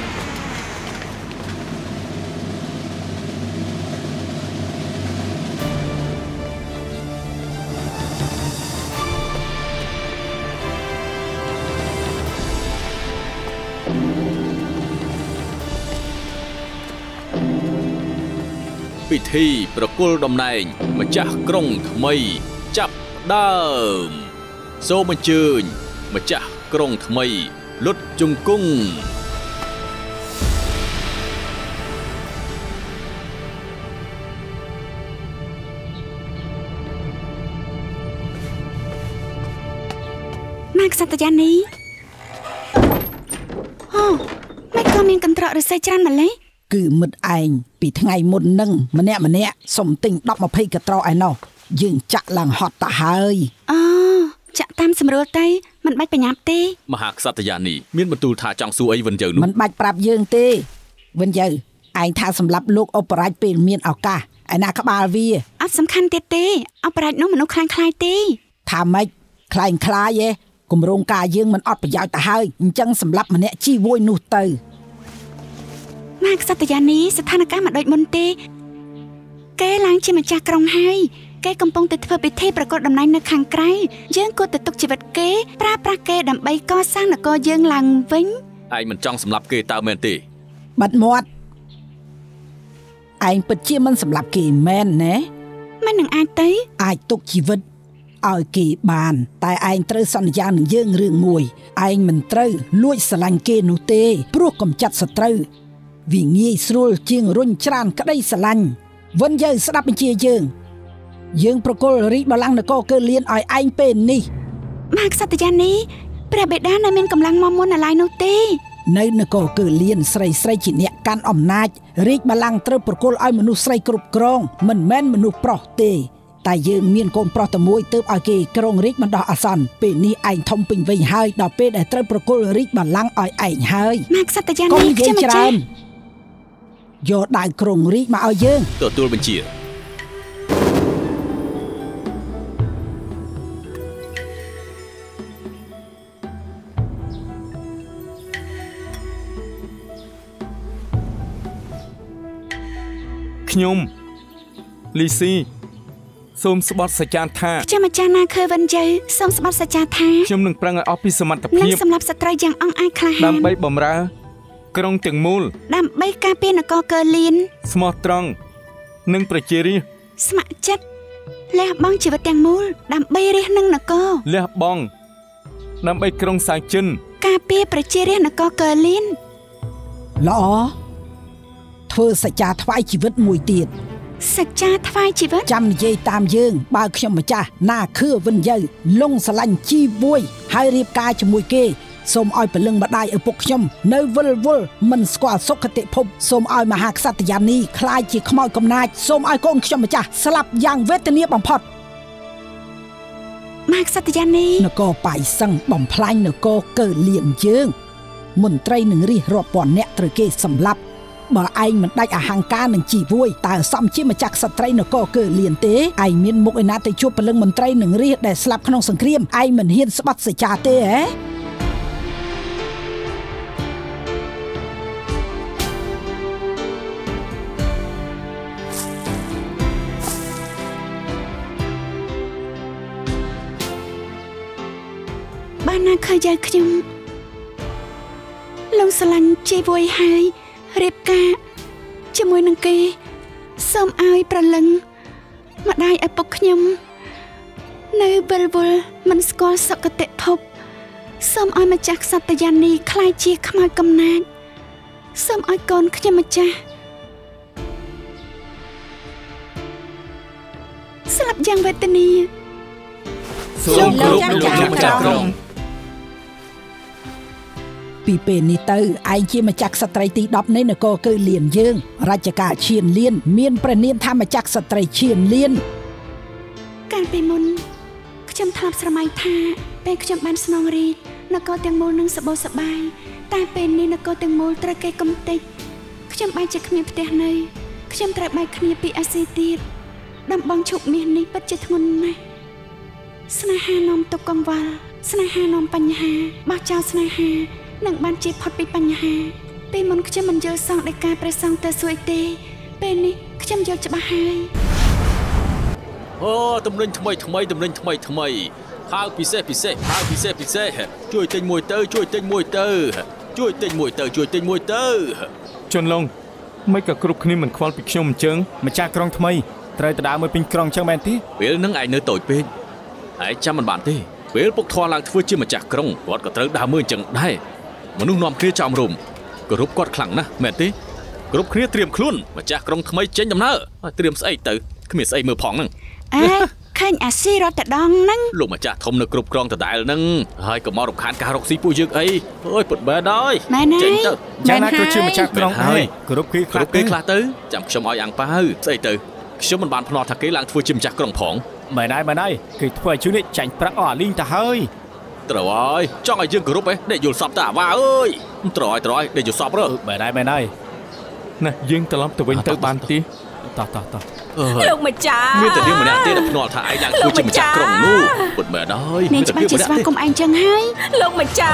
ពិធីប្រគល់តំណែងម្ចាស់ក្រុងថ្មីចាប់ដើមសូមអញ្ជើញម្ចាស់ក្រុងថ្មីលុតជង្គង់ម៉ាក់សត្យានីអូមិនក៏មានកន្ត្រកឫស្សីច្រើនម្ល៉េះគឺមិត្តឯងពីថ្ងៃមុននឹងម្នាក់សុំទិញ10-20កត្រកឯណោះយើងចាក់ឡើងហត់ទៅហើយអូចាក់តាមស្រួលទៅមិនបាច់ប្រញាប់ទេមហាក្សត្រយានីមានបន្ទូលថាចង់សួរអីវិនជើនោះមិនបាច់ប្រាប់យើងទេវិនជើឯងថាសម្រាប់លោកអូបរ៉ាច់ពេលមានឱកាសឯណាក្បាលវាអត់សំខាន់ទៀតទេអូបរ៉ាច់នោះមនុស្សខ្លាំងៗទេថាម៉េចខ្លាយគម្រោងការយើងមិនអត់ប្រយោជន៍ទៅហើយអញ្ចឹងសម្រាប់ម្នាក់ជីវួយនោះទៅម៉ាក់សត្យានីស្ថានភាពមិនដូចមុនទេគេឡើងជាម្ចាស់ក្រុងហើយគេកំពុងតែធ្វើពិធីប្រកាសតំណែងនៅខាងក្រៅយើងគួរតែទុកជីវិតគេប្រើប្រាស់គេដើម្បីកសាងនគរយើងឡើងវិញឯងមិនចង់សម្លាប់គេតើមែនទេបាត់មាត់ឯងពិតជាមិនសម្លាប់គេមែនណាមិននឹងអាចទុកជីវិតឲ្យគេបានតែឯងត្រូវសន្យានឹងយើងរឿងមួយឯងមិនត្រូវលួចស្រឡាញ់គេនោះទេព្រោះកំចាត់សត្រូវវាងាយស្រួលជាងរុញច្រានក្តីស្រឡាញ់វិនយើងស្ដាប់បញ្ជាយើងប្រគល់រាជបល្ល័ង្កនគរកើលៀនឲ្យឯងពេលនេះម៉ាក់សត្យានីព្រះបិតានៅមានកម្លាំងមកមុនអាឡ័យនោះទេនៅនគរកើលៀនស្រីជាអ្នកកាន់អំណាចរាជបល្ល័ង្កត្រូវប្រគល់ឲ្យមនុស្សស្រីគ្រប់គ្រងមិនមែនមនុស្សប្រុសទេតែយើងមានកូនប្រុសតែមួយទើបឲ្យគេគ្រងរាជបណ្ដោះអាសន្នពេលនេះឯងធំពេញវ័យហើយដល់ពេលដែលត្រូវប្រគល់រាជបល្ល័ង្កឲ្យឯងហើយម៉ាក់សត្យានីខ្ញុំច្រើនយកដៅគ្រងរាជមកឲ្យយើងទទួលបញ្ជាខ្ញុំលីស៊ីសូមស្បត់សច្ចាថាខ្ញុំអាចារ្យណាខើវិនជ័យសូមស្បត់សច្ចាថាខ្ញុំនឹងប្រឹងឲ្យអស់ពីសមត្ថភាពនឹងសម្រាប់សត្រូវយ៉ាងអង្អាចក្លាហានដើម្បីបម្រើក្រុងទាំងមូលដើម្បីការពារនគរកើលៀនស្មោះត្រង់និងប្រជារាស្ត្រស្ម័គ្រចិត្តលះបង់ជីវិតទាំងមូលដើម្បីរាស្ត្រនិងនគរលះបង់ដើម្បីក្រុងសាចិនការពារប្រជារាស្ត្រនគរកើលៀនល្អធ្វើសច្ចាថ្វាយជីវិតមួយទៀតសច្ចាថ្វាយជីវិតចាំនិយាយតាមយើងបើខ្ញុំម្ចាស់ណាខឿវិនយៅលងស្រឡាញ់ជីវួយហើយរៀបការជាមួយគេសូមឲ្យពលឹងម្ដាយឪពុកខ្ញុំនៅវិលវល់មិនស្គាល់សុគតិភពសូមឲ្យមហាក្សត្រយានីខ្លាចជាខ្មោចកំណាចសូមឲ្យកូនខ្ញុំម្ចាស់ស្លាប់យ៉ាងវេទនាបំផុតមហាក្សត្រយានីនគរបាយសឹងបំផ្លាញនគរកើលៀនយើងមន្ត្រីនឹងរិះរាប់ពាន់នាក់ត្រូវគេសម្លាប់បើឯងមិនដាច់អហង្ការនឹងជីវួយតើសមជាម្ចាស់ក្សត្រីនគរកើលៀនទេឯងមានមុខឯណាទៅជួបពលឹងមន្ត្រីនឹងរិះដែលស្លាប់ក្នុងសង្គ្រាមឯងមិនហ៊ានស្បត់សច្ចាទេហ៎បានណាឃើញយាយខ្ញុំលងស្រឡាញ់ជីវួយហើយរៀបការជាមួយនឹងគេសូមឲ្យប្រលឹងម្ដាយឪពុកខ្ញុំនៅវិលវល់មិនស្គាល់សុគតិភពសូមឲ្យម្ចាស់ក្សត្រយានីខ្លាចជាខ្មោចកំណាចសូមឲ្យកូនខ្ញុំម្ចាស់ស្លាប់យ៉ាងវេទនាសូមគោរពលោកម្ចាស់ក្រុងពីពេលនេះទៅឯងជាម្ចាស់ក្សត្រីទី10នៃនគរកើលៀនយើងរាជការឈៀនលៀនមានព្រះនាមថាម្ចាស់ក្សត្រីឈៀនលៀនកាលពីមុនខ្ញុំធ្លាប់ស្រមៃថាពេលខ្ញុំបានស្នងរាជនគរទាំងមូលនឹងសបោសបាយតែពេលនេះនគរទាំងមូលត្រូវគេកំទេចខ្ញុំបែរជាគ្មានផ្ទះនៅខ្ញុំត្រូវបែកគ្នាពីអាស៊ីទៀតដំបងឈប់មាសនេះពិតជាធ្ងន់ណាស់ស្នេហានាំទុកកង្វល់ស្នេហានាំបញ្ហាបោះចោលស្នេហានឹងបានជៀសផុតពីបញ្ហាពេលមុនខ្ញុំមិនយល់សងដោយការព្រះសង្ឃទៅសួយទេពេលនេះខ្ញុំយល់ច្បាស់ហើយអូតំណែងថ្មីផាវពិសេសផាវពិសេសជួយទិញមួយទៅជន់ឡុងមិនក៏គ្រប់គ្នាមិនខ្វល់ពីខ្ញុំអញ្ចឹងម្ចាស់ក្រុងថ្មីត្រូវទៅដើរមើលពេញក្រុងអញ្ចឹងមែនទេពេលហ្នឹងឯងនៅតូចពេកឯងចាំមិនបានទេពេលពុកធွာឡើងធ្វើជាម្ចាស់ក្រុងគាត់ក៏ត្រូវដើរមើលអញ្ចឹងដែរមនុស្សនាំគ្នាចំរុំគោរពគាត់ខ្លាំងណាស់មែនទេគ្រប់គ្នាត្រៀមខ្លួនម្ចាស់ក្រុងថ្មីចេញដំណើរត្រៀមស្អីទៅគ្មានស្អីមើលផងហ្នឹងឃើញអាស៊ីរត់ទៅដងហ្នឹងលោកម្ចាស់ធំនៅគ្រប់ក្រុងដដែលហ្នឹងហើយក៏មករំខានការរកស៊ីពួកយើងអីអើយពុតបែរហើយចេញទៅយ៉ាងណាក៏ជាម្ចាស់ក្រុងហើយគ្រប់គ្នាខ្លះទៅចាំខ្ញុំឲ្យអាំងប៉ាវស្អីទៅខ្ញុំមិនបានភ្នាល់ថាគេឡើងធ្វើជាម្ចាស់ក្រុងផងមែនហើយគេធ្វើឲ្យជឿនេះចាញ់ប្រាក់អស់អាលីងទៅហើយត្រូវហើយចង់ឲ្យយើងគោរពឯងដេកយល់សពតាអាវ៉ាអើយត្រូវហើយដេកយល់សពរើមែនហើយណាយើងត្រឡប់ទៅវិញទៅបានទេតោះលោកម្ចាស់មានតែនាងម្នាក់ទៀតដែលភ្នាល់ថាឯងឡើងធ្វើជាម្ចាស់ក្រុងនោះពុតមែនហើយមានតែនាងជាស្វាគមន៍ឯងចឹងហើយលោកម្ចា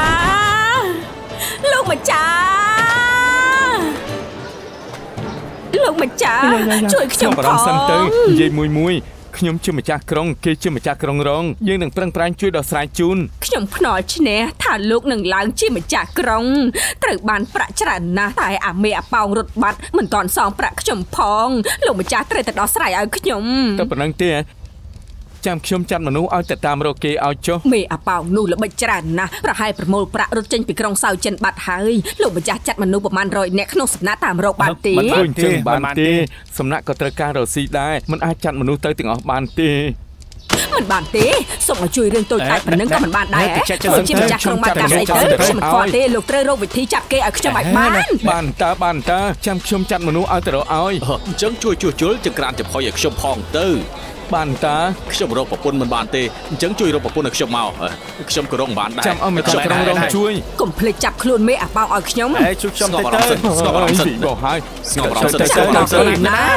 ស់ជួយខ្ញុំផងខ្ញុំសិនទៅនិយាយមួយខ្ញុំជាម្ចាស់ក្រុងគេជាម្ចាស់ក្រុងរងយើងនឹងប្រឹងប្រែងជួយដោះស្រាយជូនខ្ញុំភ្នាល់ឈ្នះថាលោកនឹងឡើងជាម្ចាស់ក្រុងត្រូវបានប្រាក់ច្រើនណាស់តែអាមេអាប៉ោងរត់បាត់មិនទាន់សងប្រាក់ខ្ញុំផងលោកម្ចាស់ត្រូវតែដោះស្រាយឲ្យខ្ញុំតែប៉ុណ្្នឹងទេចាំខ្ញុំចាត់មនុស្សឲ្យទៅតាមរកគេឲ្យចុះមេអាប៉ោងនោះល្បិចច្រើនណាស់ប្រហែលប្រមូលប្រាក់រត់ចេញពីក្រុងសៅចិនបាត់ហើយលោកម្ចាស់ចាត់មនុស្សប្រមាណ100នាក់ក្នុងសំណាក់តាមរកបានទេមិនឃើញទេបានទេសំណាក់ក៏ត្រូវការរកស៊ីដែរមិនអាចចាត់មនុស្សទៅទាំងអស់បានទេមិនបានទេសូមឲ្យជួយរឿងតូចតាចប៉ុណ្ណឹងក៏មិនបានដែរខ្ញុំជាម្ចាស់ក្រុងបាត់កាស្អីទៅខ្ញុំមិនខ្វល់ទេលោកត្រូវរកវិធីចាប់គេឲ្យខ្ញុំឲ្យបានតើចាំខ្ញុំចាត់មនុស្សឲ្យទៅរកឲ្យអញ្ចឹងជួយជួសជុលចង្ក្រានចំហុយឲ្យខ្ញុំផងទៅបានតើខ្ញុំរកប្រពន្ធមិនបានទេអញ្ចឹងជួយរកប្រពន្ធឲ្យខ្ញុំមកខ្ញុំក៏រកមិនបានដែរចាំឲ្យម្ចាស់ក្រុងរងជួយកុំភ្លេចចាប់ខ្លួនមេអាប៉ោងឲ្យខ្ញុំជួយខ្ញុំទៅស្ងប់អារម្មណ៍សិនបោះហើយស្ងប់អារម្មណ៍សិនណាចាប់ខ្លួន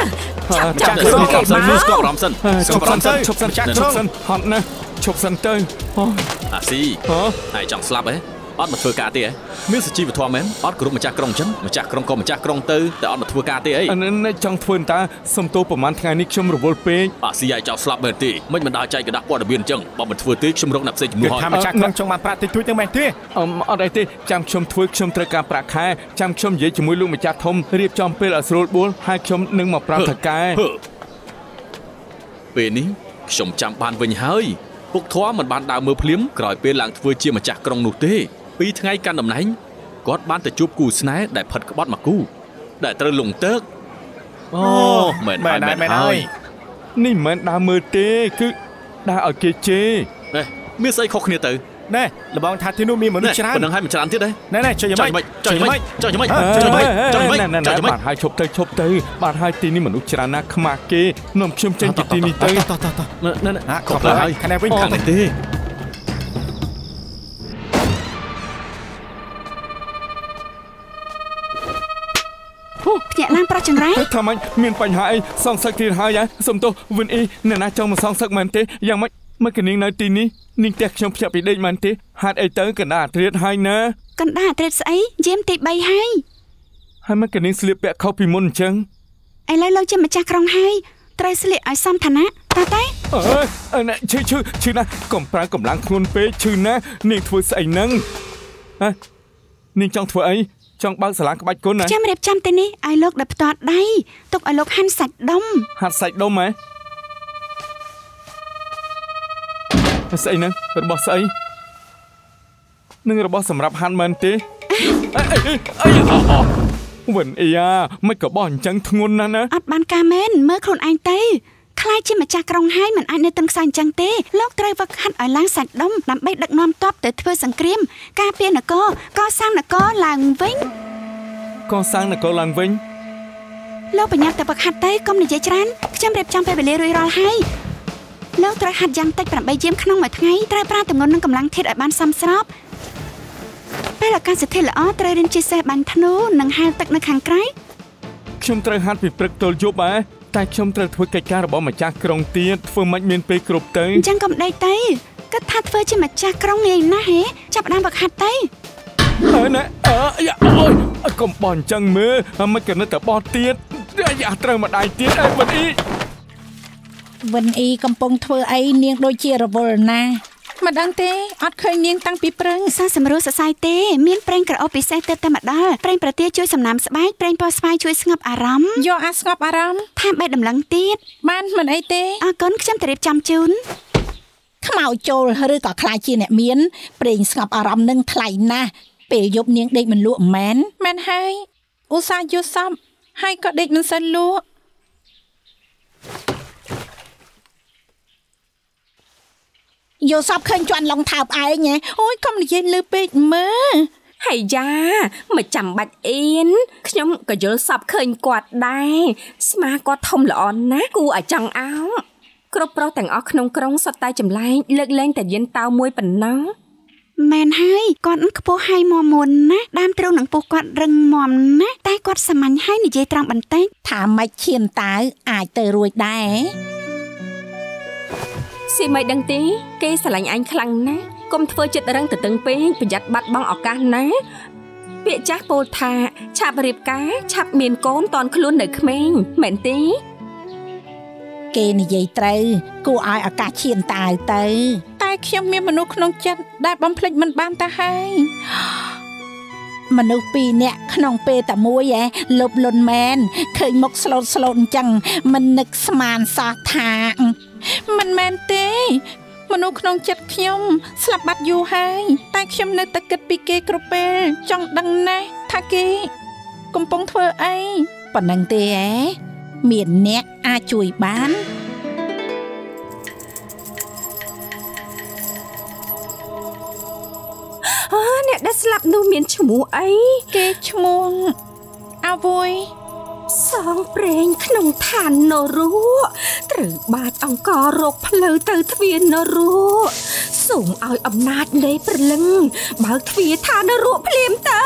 គេស្ងប់អារម្មណ៍សិនឈប់សិនចាក់ក្រុងហត់ណាស់ឈប់សិនទៅអាស៊ីហើយចង់ស្លាប់ហ៎អត់មកធ្វើការទេហ៎មានសុជីវធម៌មែនអត់គ្រប់ម្ចាស់ក្រុងអញ្ចឹងម្ចាស់ក្រុងក៏ម្ចាស់ក្រុងទៅតែអត់មកធ្វើការទេអីចង់ធ្វើតាសុំទោសប្រហែលថ្ងៃនេះខ្ញុំរវល់ពេកអាស៊ីឲ្យចោលស្លាប់មែនទេមិនដើរចែកกระดาษព័ត៌មានអញ្ចឹងបើមិនធ្វើទេខ្ញុំរកអ្នកផ្សេងជំនួសឲ្យថាម្ចាស់ក្រុងចង់បានប្រាក់តិចតួចទៅមែនទេអត់អីទេចាំខ្ញុំធ្វើខ្ញុំត្រូវការប្រាក់ខែចាំខ្ញុំនិយាយជាមួយលោកម្ចាស់ធំរៀបចំពេលឲ្យស្រួលបួលហើយខ្ញុំនឹងមកប្រាប់ថៅកែពេលនេះខ្ញុំចាំបានវិញហើយពុកធွာមិនបានដើរមើលភ្លាមក្រោយពេលឡើងធ្វើជាម្ចាស់ក្រុងនោះទេ2ថ្ងៃកាន់តំណែងគាត់បានទៅជួបគូស្នេហ៍ដែលផិតក្បត់មកគូដែលត្រូវលងទើកអូមែនហើយនេះមិនដើរមើលទេគឺដើរឲ្យគេជេរមានស្អីខុសគ្នាទៅណែលបងថាទីនោះមានមនុស្សច្រើនប៉ុណ្ណឹងហើយមិនច្រើនទៀតទេណែចុយយ៉ាងម៉េចបាទហើយឈប់ទៅបាទហើយទីនេះមនុស្សច្រើនណាស់ខ្មាស់គេនាំខ្ញុំចេញពីទីនេះទៅតោះណែខុសហើយខាងនេះវិញខាងនេះទេភ្ញាក់ឡើងប្រចង្រៃថាម៉េចមានបញ្ហាអីសងសឹកទៀតហើយសុំទោសវិនអ៊ីអ្នកណាចង់មកសងសឹកមែនទេយ៉ាងម៉េចមកកនាងនៅទីនេះនាងផ្ទះខ្ញុំភ្ញាក់ពីដេកមែនទេហេតុអីទៅកណ្ដាលអាត្រៀតហើយណាកណ្ដាលអាត្រៀតស្អីយាមទី3 ហើយមកកនាងស្លៀកពាក់ខុសពីមុនអញ្ចឹងឥឡូវលោកជាម្ចាស់ក្រុងហើយត្រូវស្លៀកឲ្យសមឋានៈតើតែឈឺណាស់កុំប្រើកម្លាំងធ្ងន់ពេកឈឺណាស់នាងធ្វើស្អីហ្នឹងនាងចង់ធ្វើអីចង់បើកសាលាក្បាច់គុណណាខ្ញុំរៀបចំទៅនេះឲ្យលោកដល់ផ្ទាត់ដៃទុកឲ្យលោកហាន់សាច់ដុំស្អីហ្នឹងរបស់ស្អីនឹងរបស់សម្រាប់ហាន់មែនទេវិនអ៊ីមិនក៏បោះអញ្ចឹងធ្ងន់ណាស់ណាអត់បានការមែនមើលខ្លួនឯងទៅខ្លាចជាម្ចាស់ក្រុងហើយមិនអាចនៅទន្ខ្សែងអញ្ចឹងទេលោកត្រូវវឹកហាត់ឲ្យឡើងសាច់ដុំដើម្បីដឹកនាំទ័ពទៅធ្វើសង្គ្រាមការពារនគរកសាងនគរឡើងវិញលោកបញ្ញាប់តែវឹកហាត់ទៅកុំនិយាយច្រើនខ្ញុំរៀបចំពេលវេលារួចរាល់ហើយលោកត្រូវហាត់យ៉ាងតិច8យាមក្នុងមួយថ្ងៃត្រូវប្រើទម្ងន់និងកម្លាំងធាតុឲ្យបានសមស្របពេលអាកាសធាតុល្អត្រូវរៀនជិះសេះបាញ់ធ្នូនិងហាលទឹកនៅខាងក្រៅខ្ញុំត្រូវហាត់ពីព្រឹកទល់យប់តែខ្ញុំត្រូវធ្វើកិច្ចការរបស់ម្ចាស់ក្រុងទៀតធ្វើមិនមានពេលគ្រប់ទៅអញ្ចឹងកុំដេកទៅก็ថាធ្វើជាម្ចាស់ក្រុងងាយណាស់ហេចាប់ដើមវឹកហាត់ទៅណែអូយកុំបោះអញ្ចឹងមើលមិនក៏នៅតែបោះទៀតយ៉ាត្រូវម្ដាយទៀតអីវិនអ៊ីកំពុងធ្វើអីនាងដូចជារវល់ណាស់មិនដឹងទេអត់ឃើញនាងតាំងពីព្រឹងសាសម្រួលសរសៃទេមានប្រេងក្រអូបពិសេសទៅតែម្ដងប្រេងប្រទាលជួយសំណាមស្បែកប្រេងពណ៌ស្វាយជួយស្ងប់អារម្មណ៍យកអាស្ងប់អារម្មណ៍ថែមបេះដំឡឹងទៀតបានមិនអីទេអរគុណខ្ញុំទៅរៀបចំជូនខ្មៅចូលឬក៏ខ្លាចជាអ្នកមានប្រេងស្ងប់អារម្មណ៍នឹងថ្លៃណាស់ពេលយប់នាងដេកមិនលក់មែនហើយឧស្សាហ៍យកសពហើយក៏ដេកមិនសិនលក់យកសពឃើញជន់ឡុងថើបឯងហ៎អូយកុំនិយាយលឺពេកមើលហើយយ៉ាមិនចាំបាច់អៀនខ្ញុំក៏យល់សពឃើញគាត់ដែរស្មាគាត់ធំល្អណាស់គួរឲ្យចង់អោបគ្រប់ប្រុសទាំងអស់ក្នុងក្រុងសុទ្ធតែចម្លែកលើកលែងតែយានតោមួយប៉ុណ្ណោះមែនហើយគាត់ខ្ពស់ហើយមាំមួនណាស់ដើមទ្រូងនឹងពោះគាត់រឹងមាំណាស់តែគាត់សាមញ្ញហើយនិយាយត្រង់បន្តិចថាម៉េចឈាមតាវអាចទៅរួចដែរស៊ីមិនដឹងទេគេស្រឡាញ់អញខ្លាំងណាស់កុំធ្វើចិត្តរឹងទៅតឹងពេកប្រយ័ត្នបាត់បង់ឱកាសណាពាក្យចាស់ពោលថាឆាប់រៀបការឆាប់មានកូនតនខ្លួននៅក្មេងមែនទេគេនិយាយត្រូវគួរឲ្យឱកាសឈានតាវទៅតែខ្ញុំមានមនុស្សក្នុងចិត្តដែលបំភ្លេចមិនបានទៅហើយមនុស្សពីរនាក់ក្នុងពេលតែមួយលុបលុនមែនឃើញមុខស្លូតអញ្ចឹងមិននឹកស្មានសោះថាមិនមែនទេមនុស្សក្នុងចិត្តខ្ញុំស្លាប់បាត់យូរហើយតែខ្ញុំនៅតែគិតពីគេគ្រប់ពេលចង់ដឹងណាស់ថាគេកំពុងធ្វើអីប៉ុណ្ណឹងទេមានអ្នកអាចជួយបានអ្នកដែលស្លាប់នោះមានឈ្មោះអីគេឈ្មោះអាវុយសងព្រេងក្នុងឋាននរកត្រូវបាចអង្គរកផ្លូវទៅទ្វារនរកសូមឲ្យអំណាចនៃព្រលឹងបើកទ្វារឋាននរកភ្លាមទៅ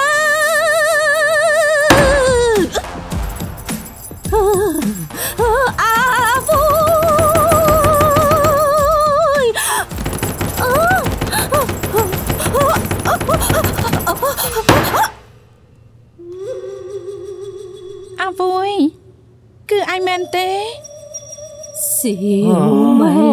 អាវុយអាវុយគឺឯងមែនទេស៊ីម៉ែ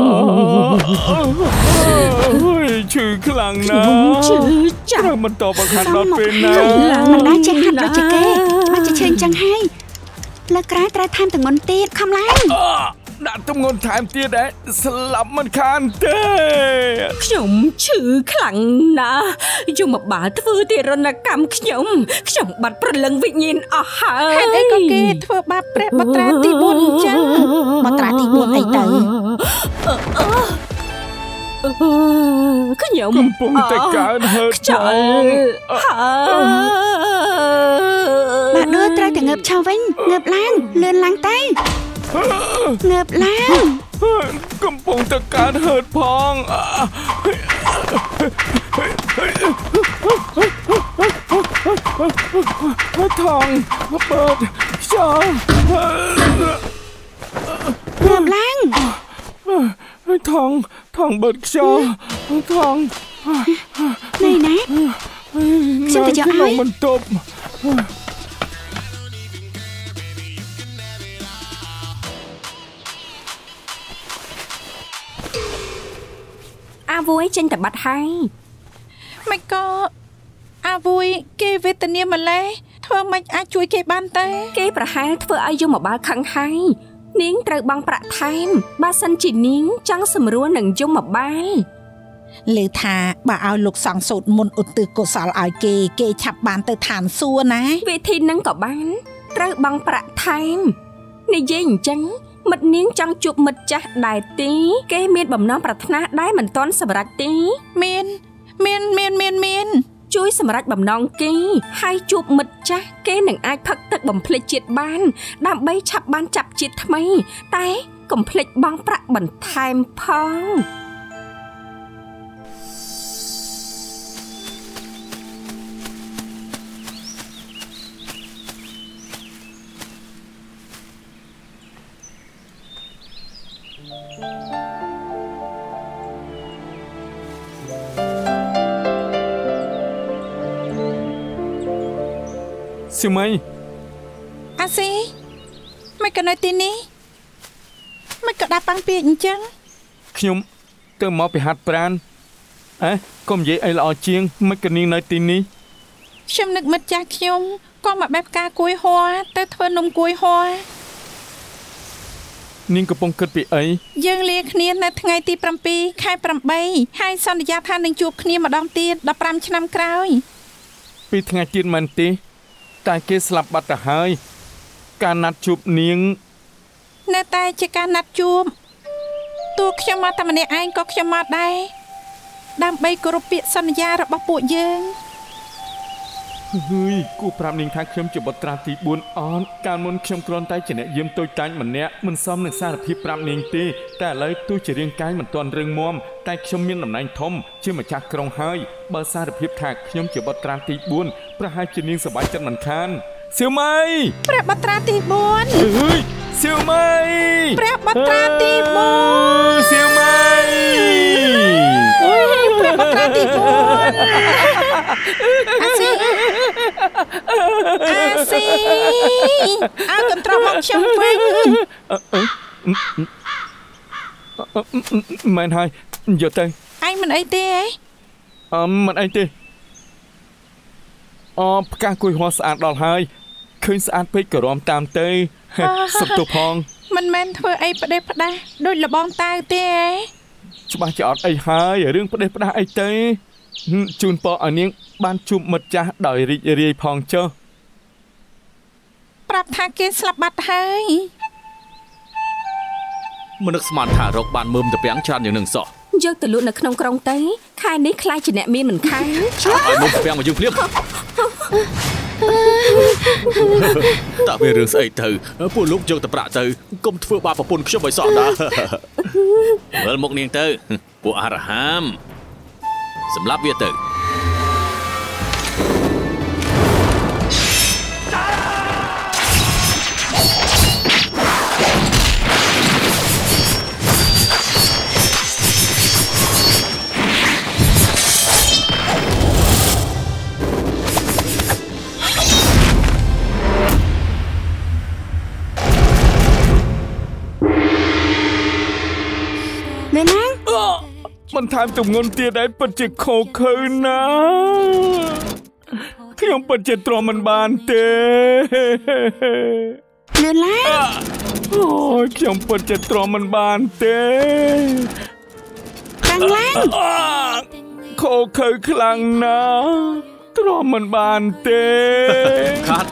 ឈឺខ្លាំងណាស់ឈឺចាស់មិនតបខាត់ដល់ពេលណាមិនដែរចេះហាត់ដូចជាគេបាច់ជើងចឹងហើយលើក្រៅត្រូវថែមទម្ងន់ទៀតខំឡើងដាក់ទម្ងន់ថែមទៀតស្លាប់មិនខានទេខ្ញុំឈឺខ្លាំងណាស់យមបាលធ្វើទារុណកម្មខ្ញុំបាត់ព្រលឹងវិញ្ញាណអស់ហើយហេតុអីក៏គេធ្វើបាបព្រះបត្រាទី4អញ្ចឹងបត្រាទី4អីទៅខ្ញុំកំពុងតែកើនហឺតផងបាទដូចត្រូវតែងើបឆោវិញងើបឡើងលឿនឡើងទៅងើបឡើងកំពុងតែកើនហឺតផងថងបើកខ្យល់ងើបឡើងថងបើកខ្យល់ថងនេះណាខ្ញុំទៅយកឲ្យបន្ទប់អាវុយចេញតែបាត់ហើយមិនក៏អាវុយគេវេទនាម្លេះធ្វើមិនអាចជួយគេបានទេគេប្រហែលធ្វើឲ្យយមបាលខឹងហើយនាងត្រូវបង់ប្រាក់ថែមបើសិនជានាងចង់សម្រួលនឹងយមបាលលើថាបើឲ្យលោកសង្ឃសូត្រមុនឧទ្ទិសកុសលឲ្យគេឆាប់បានទៅឋានសួគ៌ណាវិធីនឹងក៏បានត្រូវបង់ប្រាក់ថែមនិយាយអញ្ចឹងមិត្តនាងចង់ជួបមិត្តចាស់ដែរទេគេមានបំណងប្រាថ្នាដែរមិនទាន់សម្រេចទេមានជួយសម្រេចបំណងគេហើយជួបមិត្តចាស់គេនឹងអាចផឹកទឹកបំភ្លេចជាតិបានដើម្បីឆាប់បានចាប់ជាតិថ្មីតែកុំភ្លេចបង់ប្រាក់បន្ថែមផងសៀវម៉ៃអាស៊ីមិនក៏នៅទីនេះមិនក៏ដាក់ប៉ាំងពីអញ្ចឹងខ្ញុំទៅមកពីហាត់ប្រាណកុំនិយាយអីល្អជាងមិនក៏នាងនៅទីនេះខ្ញុំនឹកមិត្តចាស់ខ្ញុំក៏មកបែបការគួយហួរទៅធ្វើនំគួយហួរនាងកំពុងគិតពីអីយើងលាគ្នានៅថ្ងៃទី7ខែ8ហើយសន្យាថានឹងជួបគ្នាម្ដងទៀត15ឆ្នាំក្រោយពីថ្ងៃទៀតមិនទេតែគេស្លាប់បាត់ទៅហើយការណាត់ជួបនាងនៅតែជាការណាត់ជួបតួខ្ញុំមកតែម្នាក់ឯងក៏ខ្ញុំមកដែរដើម្បីគោរពពាក្យសន្យារបស់ពួកយើងហើយគូប្រាប់នាងថាខ្ញុំជាបុត្រាទី4អត់កាលមុនខ្ញុំគ្រាន់តែជាអ្នកយាមតូចតាចម្នាក់មិនសមនឹងសារភាពប្រាប់នាងទេតែឥឡូវទោះជារាងកាយមិនទាន់រឹងមាំតែខ្ញុំមានតំណែងធំជាម្ចាស់ក្រុងហើយបើសារភាពថាខ្ញុំជាបុត្រាទី4ប្រហែលជានាងសប្បាយចិត្តមិនខានសៀវម៉ៃព្រះបុត្រាទី4 ហើយសៀវម៉ៃព្រះបុត្រាទី4 សៀវម៉ៃព្រះបុត្រាទី4អាស៊ីឲ្យកន្ត្រកមកខ្ញុំវិញមិនហើយយកទៅឯងមិនអីទេមិនអីទេផ្កាគួយហោះស្អាតដល់ហើយឃើញស្អាតពេកក៏រំតាមទៅសុខទុកផងមិនមែនធ្វើអីផ្ដេសផ្ដាស់ដូចលបងតាវទេច្បាស់ជាអត់អីហើយរឿងផ្ដេសផ្ដាស់អីទេជូនពរឲ្យនាងបានជួបមិត្តចាស់ដោយរីករាយផងចុះប្រាប់ថាគេស្លាប់បាត់ហើយមិននឹកស្មានថារកបានមើមតាពាំងច្រើនយ៉ាងនឹងសោះយកទៅលក់នៅក្នុងក្រុងទៅខែនេះខ្លាចជាអ្នកមានមិនខានឲ្យមើមតាពាំងមកយើងភ្លាមតើវារឿងស្អីទៅពួកលោកយកតែប្រាក់ទៅកុំធ្វើបាបប្រពន្ធខ្ញុំឲ្យសោះតាមើលមុខនាងទៅពួកអរហាមសម្រាប់វាទៅមិនថែមទម្ងន់ទៀតឯងពិតជាខូខើណាខ្ញុំពិតជាទ្រាំមិនបានទេលឿនឡើងអូយខ្ញុំពិតជាទ្រាំមិនបានទេខាងឡើងខូខើខ្លាំងណាស់ទ្រាំមិនបានទេខាត់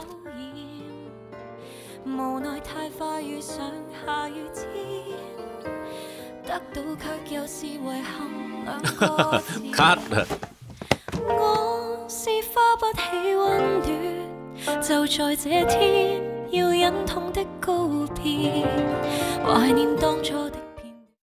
ខាត់我是花不起溫暖，就在這天要忍痛的告別，懷念當初。